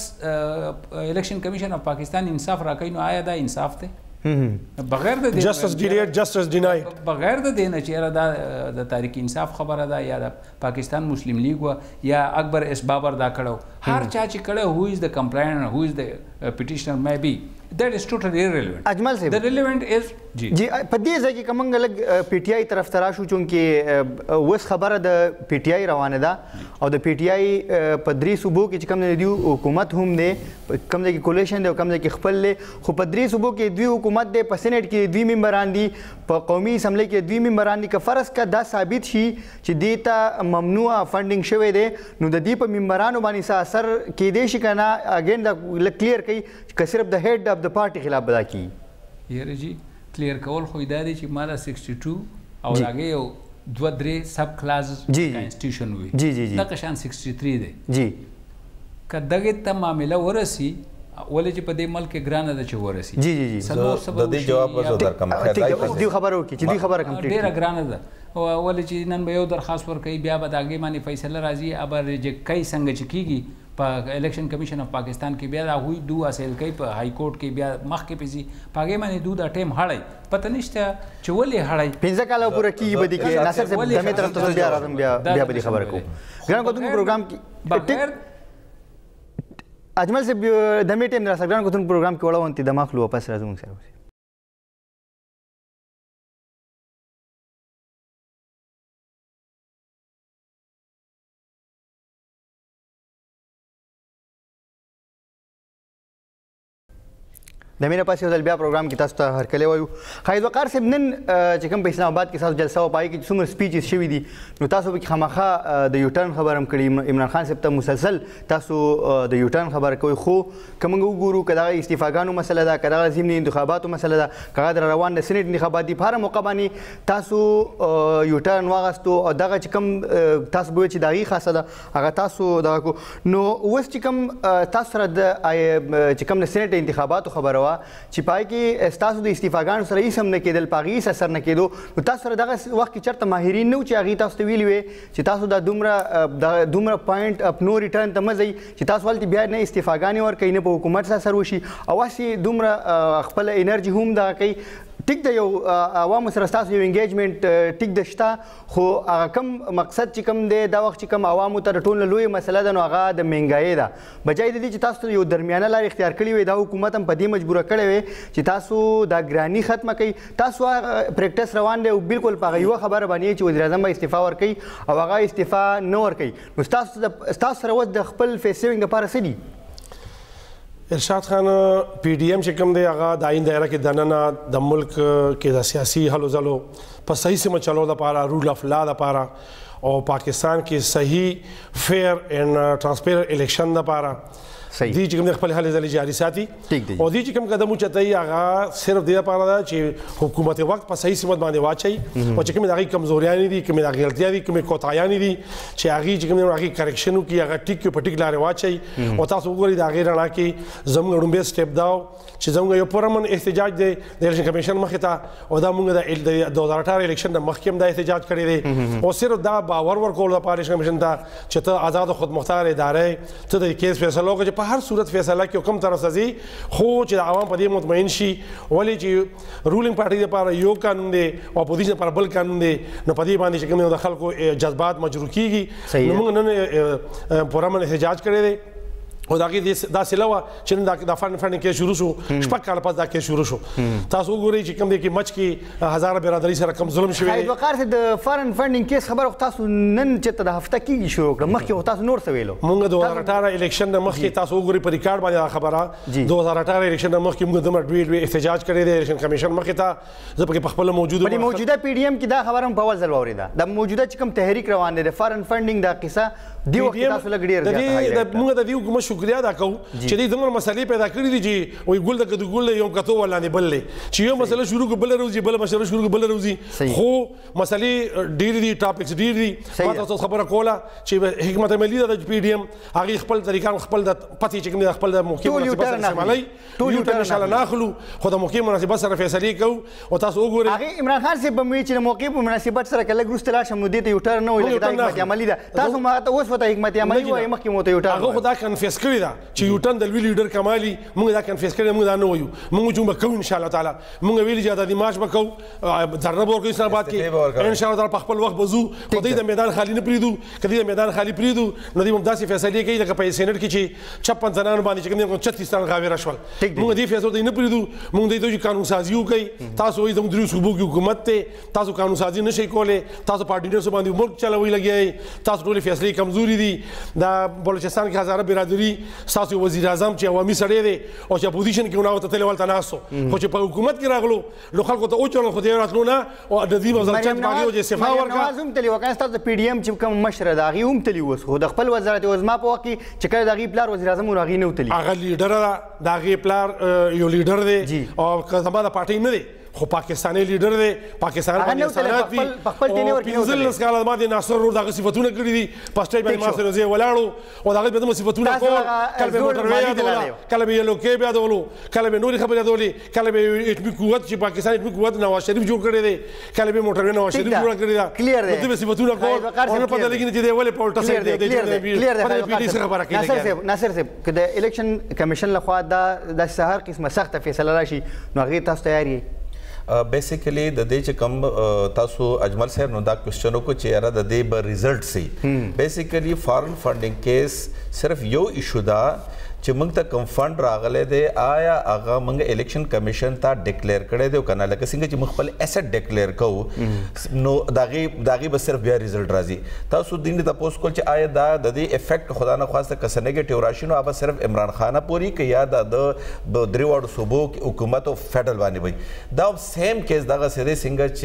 الیکشن کمیشن اف پاکستان انصاف راکړي نو آیا دا انصاف دی بغیر د justice delayed justice denied بغیر د دې نه چې دا د تاریخ انصاف خبره ده یا د پاکستان مسلم لیگ یا اکبر اس بابر دا کړو هر چا چې کړو هو از د کمپلاینر هو از د petitioner may be that is totally irrelevant اجمل صاحب the relevant is جی په دې ځای کې کومنګ لګ پی ټی آی طرف ترا شو چونکې وس خبره د پی ټی آی روانه ده او د پی ټی آی په درې صوبو کې چې کوم دی حکومت هم دی کوم دی کولیشن دی او کوم دی خپل له خو په درې صوبو کې دوی حکومت دی په سېنات کې دوی ممبران دي په قومي اسمبلی کې دوی ممبران دي که فرض کا دا ثابت شي چې دیتا ممنوع فندینګ شوی دی نو د دې په ممبرانو باندې اثر کې دی شي کنه اگین دا کلیر کوي چې صرف د هیډ اف د پارټي خلاف بدا کی یاره جی کلیر کول خو دا دی چې ماده 62 او هغه یو دوه درې سب کلاس کانسټیټیوشن وي جی جی جی دا قشان 63 دی جی کداګه ته معاملې ورسي ولې چې په دې ملک کې ګرانه ده چې ورسي جی جی جی د دې جواب وزو درکم خیر دی خبرو کې چې دی خبره کمپلیټ ډیره ګرانه ده ولې چې نن به یو درخواست ورکړي بیا به داګه باندې فیصله راځي ابا ریجیکټ کوي څنګه چې کیږي په الیکشن کمیشن اف پاکستان کې بیا دا هوی دو اصل کوي په های کورټ کې بیا مخ کې پیسي پاګې باندې دو دا ټیم هړای پته نشته چې ولې هړای 15 کاله پورې کیږي بدی کې ناصر صاحب دمه طرف ته بیا راځم بیا به خبره کوم ګران کو تاسو پروګرام کې بغیر اجمل صاحب دمه ټیم را سګران کو تاسو پروګرام کې وړاندې دماغ لو واپس راځم سره د مینه پاسې ځل بیا پروګرام کې تاسو ته هرکلی وایو خالد وقار صاحب نن چې کوم په اسلام آباد کې تاسو جلسه و پای کې څومره سپیچز شوي دي نو تاسو به خامخا د یو ټرن خبر هم کړی عمران خان صاحب ته مسلسل تاسو د یو ټرن خبر کوي خو کوم وګورو کدا استعفاګانو مسله ده کدا ضمني انتخاباتو مسله ده کدا روان د سېنات انتخابات دي په هر موقع باندې تاسو یو ټرن واغستو او دغه چې کوم تاسو به چې دغه خاصه ده هغه تاسو دغه کو نو اوس چې کوم تاسو سره د چې کوم د سېنات انتخاباتو خبره چې پای کې تاسو د استعفاګانو سره هیڅ هم نه کېدل پاغي اثر نه کېدو نو تاسو سره دغه وخت کې چرته ماهرین نو چې هغه تاسو ته ویلي وي چې تاسو د دومره پوینټ اپ نو ریټرن ته مزي چې تاسو ولته بیا نه استعفاګانې ورکړئ نه په حکومت سره سر وشي او واسي دومره خپل انرژي هم دا کوي ټیک د یو عوامو سره تاسو یو انګیجمنت ټیک د شته خو هغه کم مقصد چې کم دی دا وخت چې کم عوامو ته ټول لوی مسله ده نو هغه د مهنګایي ده بجای د دې چې تاسو یو درمیانه لار اختیار کړی وي دا حکومت هم په دې مجبوره کړی وي چې تاسو دا ګرانی ختمه کړئ تاسو پریکټس روان دی او بالکل په یو خبره باندې چې وزیر اعظم به استعفا ورکړي او هغه استعفا نه ورکړي نو تاسو سره وځ د خپل فیس سیوینګ لپاره څه دي ارشاد خان پی ډی ایم چې کوم دی هغه د آئین دایره کې دننه د ملک کې د سیاسي هلو ځلو په صحیح سم چلو لپاره رول اف لا لپاره او پاکستان کې صحیح فیر اینڈ ټرانسپیرنٹ الیکشن لپاره دی چې کوم خپل حل ځلې جاری ساتي او دی چې کوم قدم چتای هغه صرف د لپاره دا چې حکومت وخت په صحیح سمت باندې واچي او چې کوم د کمزوریاں دي کوم د غلطیاں دي کوم کوتاهیاں دي چې هغه چې کوم هغه کریکشن کوي هغه ټیک په ټیک لارې واچي او تاسو وګورئ دا غیر نه کې زموږ لومبه سټپ داو چې زموږ یو پرمن احتجاج دی د الیکشن کمیشن مخې ته او دا موږ د 2018 الیکشن د مخکې د احتجاج کړی دی او صرف دا باور ورکول لپاره الیکشن کمیشن ته چې ته آزاد او خود مختار ادارې ته د کیس فیصله وکړي په هر صورت فیصله کې کوم طرف ځي خو چې عوام په دې مطمئن شي ولې چې رولینګ پارټي لپاره یو قانون دی او اپوزیشن لپاره بل قانون دی نو په دې باندې چې کوم د خلکو جذبات مجروح کیږي نو موږ نن پرامن احتجاج کړی دی او دا سیله وه چې دا فنډینګ کې شروع شو شپږ کاله پس دا کې شروع شو تاسو وګورئ چې کوم دی کې مچ کې هزاره برادري سره کم ظلم شوی دی وقار سے د فارن فنډینګ کیس خبره تاسو نن چې د هفته کې شروع کړه مخکې تاسو نور څه ویلو موږ 2018 الیکشن نه مخکې تاسو وګورئ په ریکارډ باندې خبره 2018 الیکشن نه مخکې موږ دمر ډوی احتجاج کړی دی الیکشن کمیشن مخکې ته زه پکې خپل موجوده پی ډی ایم کې دا خبره هم په اول ځل واوریده د موجوده چې کوم تحریک روان دی فارن فنډینګ دا قصه دی وخت تاسو لګ ډیر زیات موږ د دې حکومت شکریا ادا کوو چې دې دمر مسلې پیدا کړې دي چې وای ګل د کدو ګل یو کتو ولاندې بل چې یو مسله شروع کو بل روزي بل مسله شروع کو بل روزي خو مسلې ډېر دي ټاپکس ډېر دي ما تاسو خبره کوله چې حکمت عملی د پی ډی ایم هغه خپل طریقه خپل د پتی چې کوم خپل د محکمه مناسبت سره عملي ټول یو ان شاء الله ناخلو خو د محکمه مناسبت سره فیصله کوو او تاسو وګورئ هغه عمران خان صاحب به چې محکمه مناسبت سره کله ګروستلا شمو دي ته یو ټر نه وي د حکمت عملی ده تاسو ما ته اوس وته حکمت عملی وایي مخکې مو ته یو ټر هغه خدا کنفیس کړی دا چې یو ټن د لوی لیډر کمالي موږ دا کنفیس کړی موږ دا نه وایو موږ چې به کوو ان شاء الله تعالی موږ ویلي چې د مارچ به کوو ذره به ورکوي اسلام آباد کې ان شاء الله تعالی په خپل وخت بزو خو دې د میدان خالی نه پریدو کدی د میدان خالی پریدو نو دې هم داسې فیصله کوي لکه په سېنات کې چې 56 زنان باندې چې کوم 36 تن غاوی راشول موږ دې فیصله نه پریدو موږ دې ته قانون سازي وکړي تاسو وایي زموږ درې صوبو کې حکومت ته تاسو قانون سازي نشئ کولای تاسو پارټینرز باندې ملک چلوي لګي تاسو ټول فیصله کمزوري دي دا بلوچستان کې هزاره برادری تاسو وزیر اعظم چې عوامي سړی دی او چې اپوزیشن کې ونه تل ولته ناسو خو چې په حکومت کې راغلو نو خلکو ته او چلو خو دې راتلو نه او د دې وزارت باندې او چې صفا ورکا نوازم تلی وکړ تاسو پی ډی ایم چې کوم مشر دا غي هم تلی وس خو د خپل وزارت وزما په وخت کې چې کله دا غي پلار وزیر اعظم راغی نه تلی هغه لیډر دا غي پلار یو لیډر دی او کله د پارټي نه دی خو پاکستاني لیډر دی پاکستان باندې سنت دی خپل دیني ورکړي پنځل سکاله باندې ناصر رو دغه صفاتونه کړی دي پاسټای باندې ما سره زه ولاړو او دغه به صفاتونه کول کله به موټر ویا دوله کله به یلو کې بیا دولو کله به نوري خبره دولي کله به اټمی قوت چې پاکستان اټمی قوت نواز شریف جوړ کړی دی کله به موټر ویا نواز شریف جوړ کړی دا کلیر دی دغه صفاتونه کول او نه پته لګی چې دی ولې پولټا سره دی کلیر دی پی ډی سره خبره کوي ناصر صاحب کله الیکشن کمیشن لخوا د سهار قسمه سخت فیصله راشي نو هغه تاسو تیاری بیسیکلی د دې چې کوم تاسو اجمل صاحب نو دا کوېسچن وکړو چې یاره د دې به ریزلټ سي بیسیکلی فارن فنډینګ کیس صرف یو ایشو دا چې موږ ته کوم فند راغلی دی آیا هغه موږ الیکشن کمیشن ته ډکلیئر کړی دی که نه لکه څنګه چې موږ خپل ایسټ ډکلیئر کوو نو د هغې به صرف بیا ریزلټ راځي تاسو دې نه تپوس کول چې آیا دا د دې افیکټ خدا نه خواسته که څه نیګیټیو راشي نو هغه صرف عمران خانه پورې که یا د درې واړو صوبو حکومت او فیډرل باندې وي دا سیم کیس دغه سره څنګه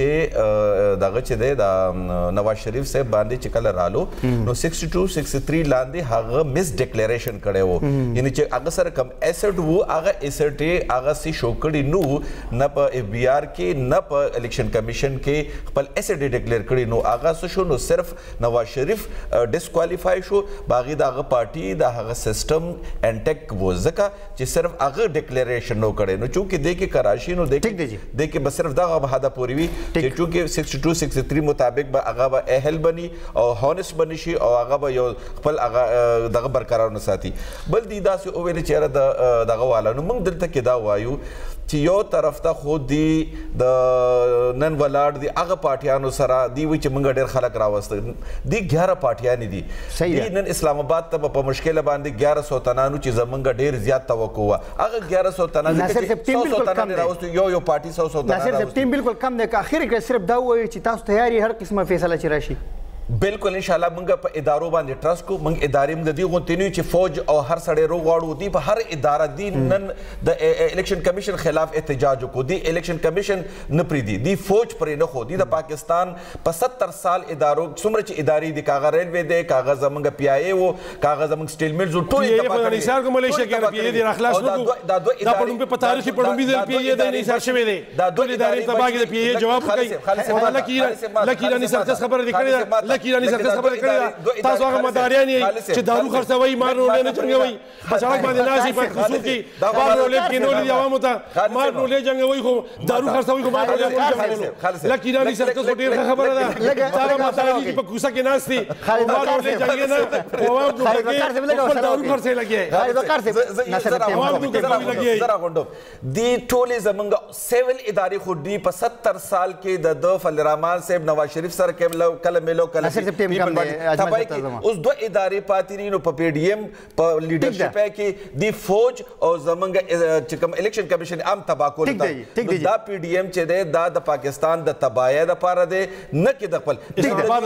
چې دغه چې دی د نواز شریف صاحب باندې چې کله رالو نو 62 63 لاندې هغه مس ډکلیریشن کړی و یعنی چې هغه سره کم ایسټ وو هغه ایسټ یې هغه سي شو کړي نو نه په اف بی آر کې نه په الیکشن کمیشن کې خپل ایسټ یې ډکلیئر کړي نو هغه څه شو نو صرف نواز شریف ډسکوالیفای شو باغی د هغه پارټي د هغه سیسټم انټیک و ځکه چې صرف هغه ډکلیریشن نو کړي نو چونکې دې کې کراشي نو دې کې به صرف دغه بهاده پوری وي چې چونکې 62 63 مطابق به هغه به اهل بني او هونست بني شي او هغه به یو خپل هغه دغه برقرار نه ساتي بل دي داسې وویل چې یاره دغه والا نو موږ دلته کې دا وایو چې یو طرف ته خو دی د نن ولاړ دي هغه پارټیانو سره دی وایي چې موږ ډېر خلک راوسته دي 11 پارټیانې دي دی نن اسلام آباد ته په مشکله باندې 1100 تنانو چې زمونږ ډېر زیات توقع وه هغه 1100 تنه 100 تنه راوستو یو پارټي 100 تنه ناصر صاحب ټیم بالکل کم دی که اخر کې صرف دا وایي چې تاسو تیاری هر قسمه فیصله چې راشي بالکل ان شاء الله موږ په ادارو باندې ټرست کو موږ ادارې موږ د دې غونډې نه چې فوج او هر سړی رو غواړو دی په هر اداره دی نن د الیکشن کمیشن خلاف احتجاج وکړو دی الیکشن کمیشن نه پریدي دی فوج پرې نه خو دی د پاکستان په 70 سال ادارو څومره چې ادارې دي کاغه ریلوے دی کاغه زمونږ پی آی ای وو کاغه زمونږ سټیل میلز ټول یې په انحصار کوم ملیشیا کې پی ای دی اخلاص نو دا په په تاریخ په ډومبي دی پی ای دی انحصار شوی دی دا ټول ادارې تباګه دی پی ای جواب کوي لکه لکه نه سرچ خبره دی کړی لکه ایرانی سرکس خبره کړې ده تاسو هغه مداریان یې چې دارو خرڅوي مار نولې نه جنګوي په سړک باندې ناسي په خصوص کې مار نولې کې نولې عوامو ته مار نولې جنګوي خو دارو خرڅوي خو مار نولې لکه ایرانی سرکس ډېر خبره ده هغه مداري په کوڅه کې ناستي مار نولې جنګي نه عوام خپل دارو خرڅي لګي عوام لګي زرا غوندو دی ټولې زمونږ سیول ادارې خو دی په 70 سال کې د فضل الرحمن صاحب نواز شریف سره کله ملو کله اوس دوه ادارې پاتې دي نو په پی ډی ایم په لیډرشپ کې دی فوج او زمونږ چې کوم الیکشن کمیشن عام تبا کول دا پی ډی ایم چې دی دا د پاکستان د تباہی لپاره دی نه کې د خپل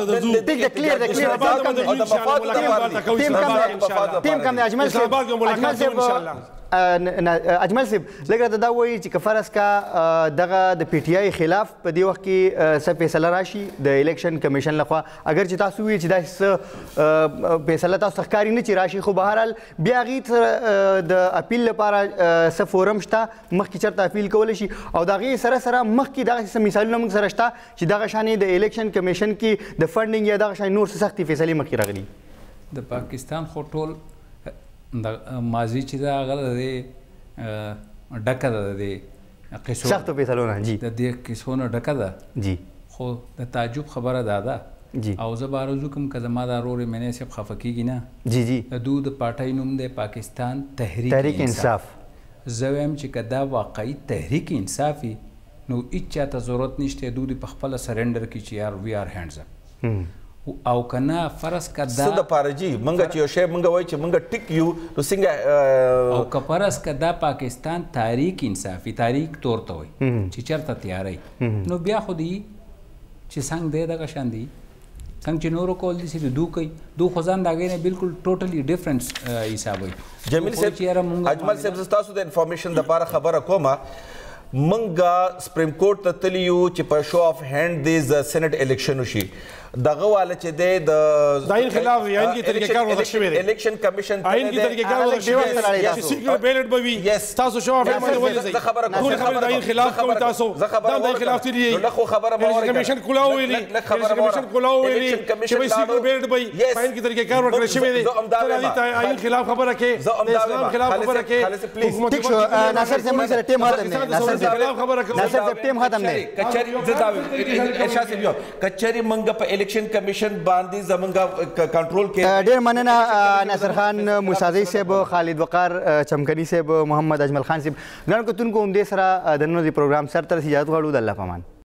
ټیم کم اجمل صاحب اجمل صاحب لکه دا وایي چې که فرض کا دغه د پی ټی آی خلاف په دې وخت کې څه فیصله راشي د الیکشن کمیشن لخوا اگر چې تاسو وایي چې داسې فیصله تاسو ته ښکاري نه چې راشي خو بهرحال بیا هغې د اپیل لپاره څه فورم شته مخکې چېرته اپیل کولی شي او د هغې سره سره مخکې دغسې څه مثالونه موږ سره شته چې دغه شانې د الیکشن کمیشن کې د فنډینګ یا دغه شانې نور څه سختې فیصلې مخکې راغلي د پاکستان خو ټول د ماضي چې دا هغه د ډکه ده د قصو سختو فیصلو نه جی د دې قصو نه ډکه ده جی خو د تعجب خبره دا ده جی او زه به آرزو کوم که زما دا ورور منې صاحب خفه کېږي نه جی جی د دوی د پارټۍ نوم دی پاکستان تحریک انصاف زه وایم چې که دا واقعي تحریک انصاف وي نو هېڅ چاته ضرورت نشته دوی په خپله سرنډر کړي چې یار وی آر هینډز اپ او کنه فرض کا دا څه د پاره جی منګه چې یو شی منګه وای چې منګه ټیک یو نو څنګه او که فرض کا دا پاکستان تحریک انصافي تحریک تور ته وای چې چرته تیاری نو بیا خو دی چې څنګه دی دغه شان دی څنګه چې نورو کول دي چې دو کوي دو خو ځان د هغې نه بالکل ټوټلی ډفرنس حساب وي جمیل صاحب اجمل صاحب زه ستاسو د انفارمیشن دپاره خبره کومه منګه سپریم کورټ ته تللی یو چې په شو اف هینډ دی د سینټ الیکشن وشي دغه والا چې دی د آئین خلاف آئین کی طریقه کار وضع شوی دی الیکشن کمیشن آئین کی طریقه کار وضع شوی دی چې سیکرټ بیلټ به وي تاسو شو اف هینډ باندې ولې ځئ خبره د آئین خلاف کوي تاسو دا د آئین خلاف تیری نو خو خبره ما ورګه کمیشن کولاو ویلي کمیشن کولاو ویلي چې به سیکرټ بیلټ به آئین کی طریقه کار ورکړل شوی دی ته آئین خلاف خبره کې د اسلام خلاف خبره کې حکومت ټیک شو ناصر صاحب موږ سره ټیم ختم دی ناصر صاحب ټیم ختم دی کچری زدا ارشاد صاحب یو کچری منګه په الیکشن کمیشن باندې زمونږ کنټرول کې ډېر مننه ناصر خان موسازی صاحب خالد وقار چمکني صاحب محمد اجمل خان صاحب ګرانو کتونکو همدې سره د نن ورځې پروګرام سر ته رسېږي اجازت غواړو د الله په امان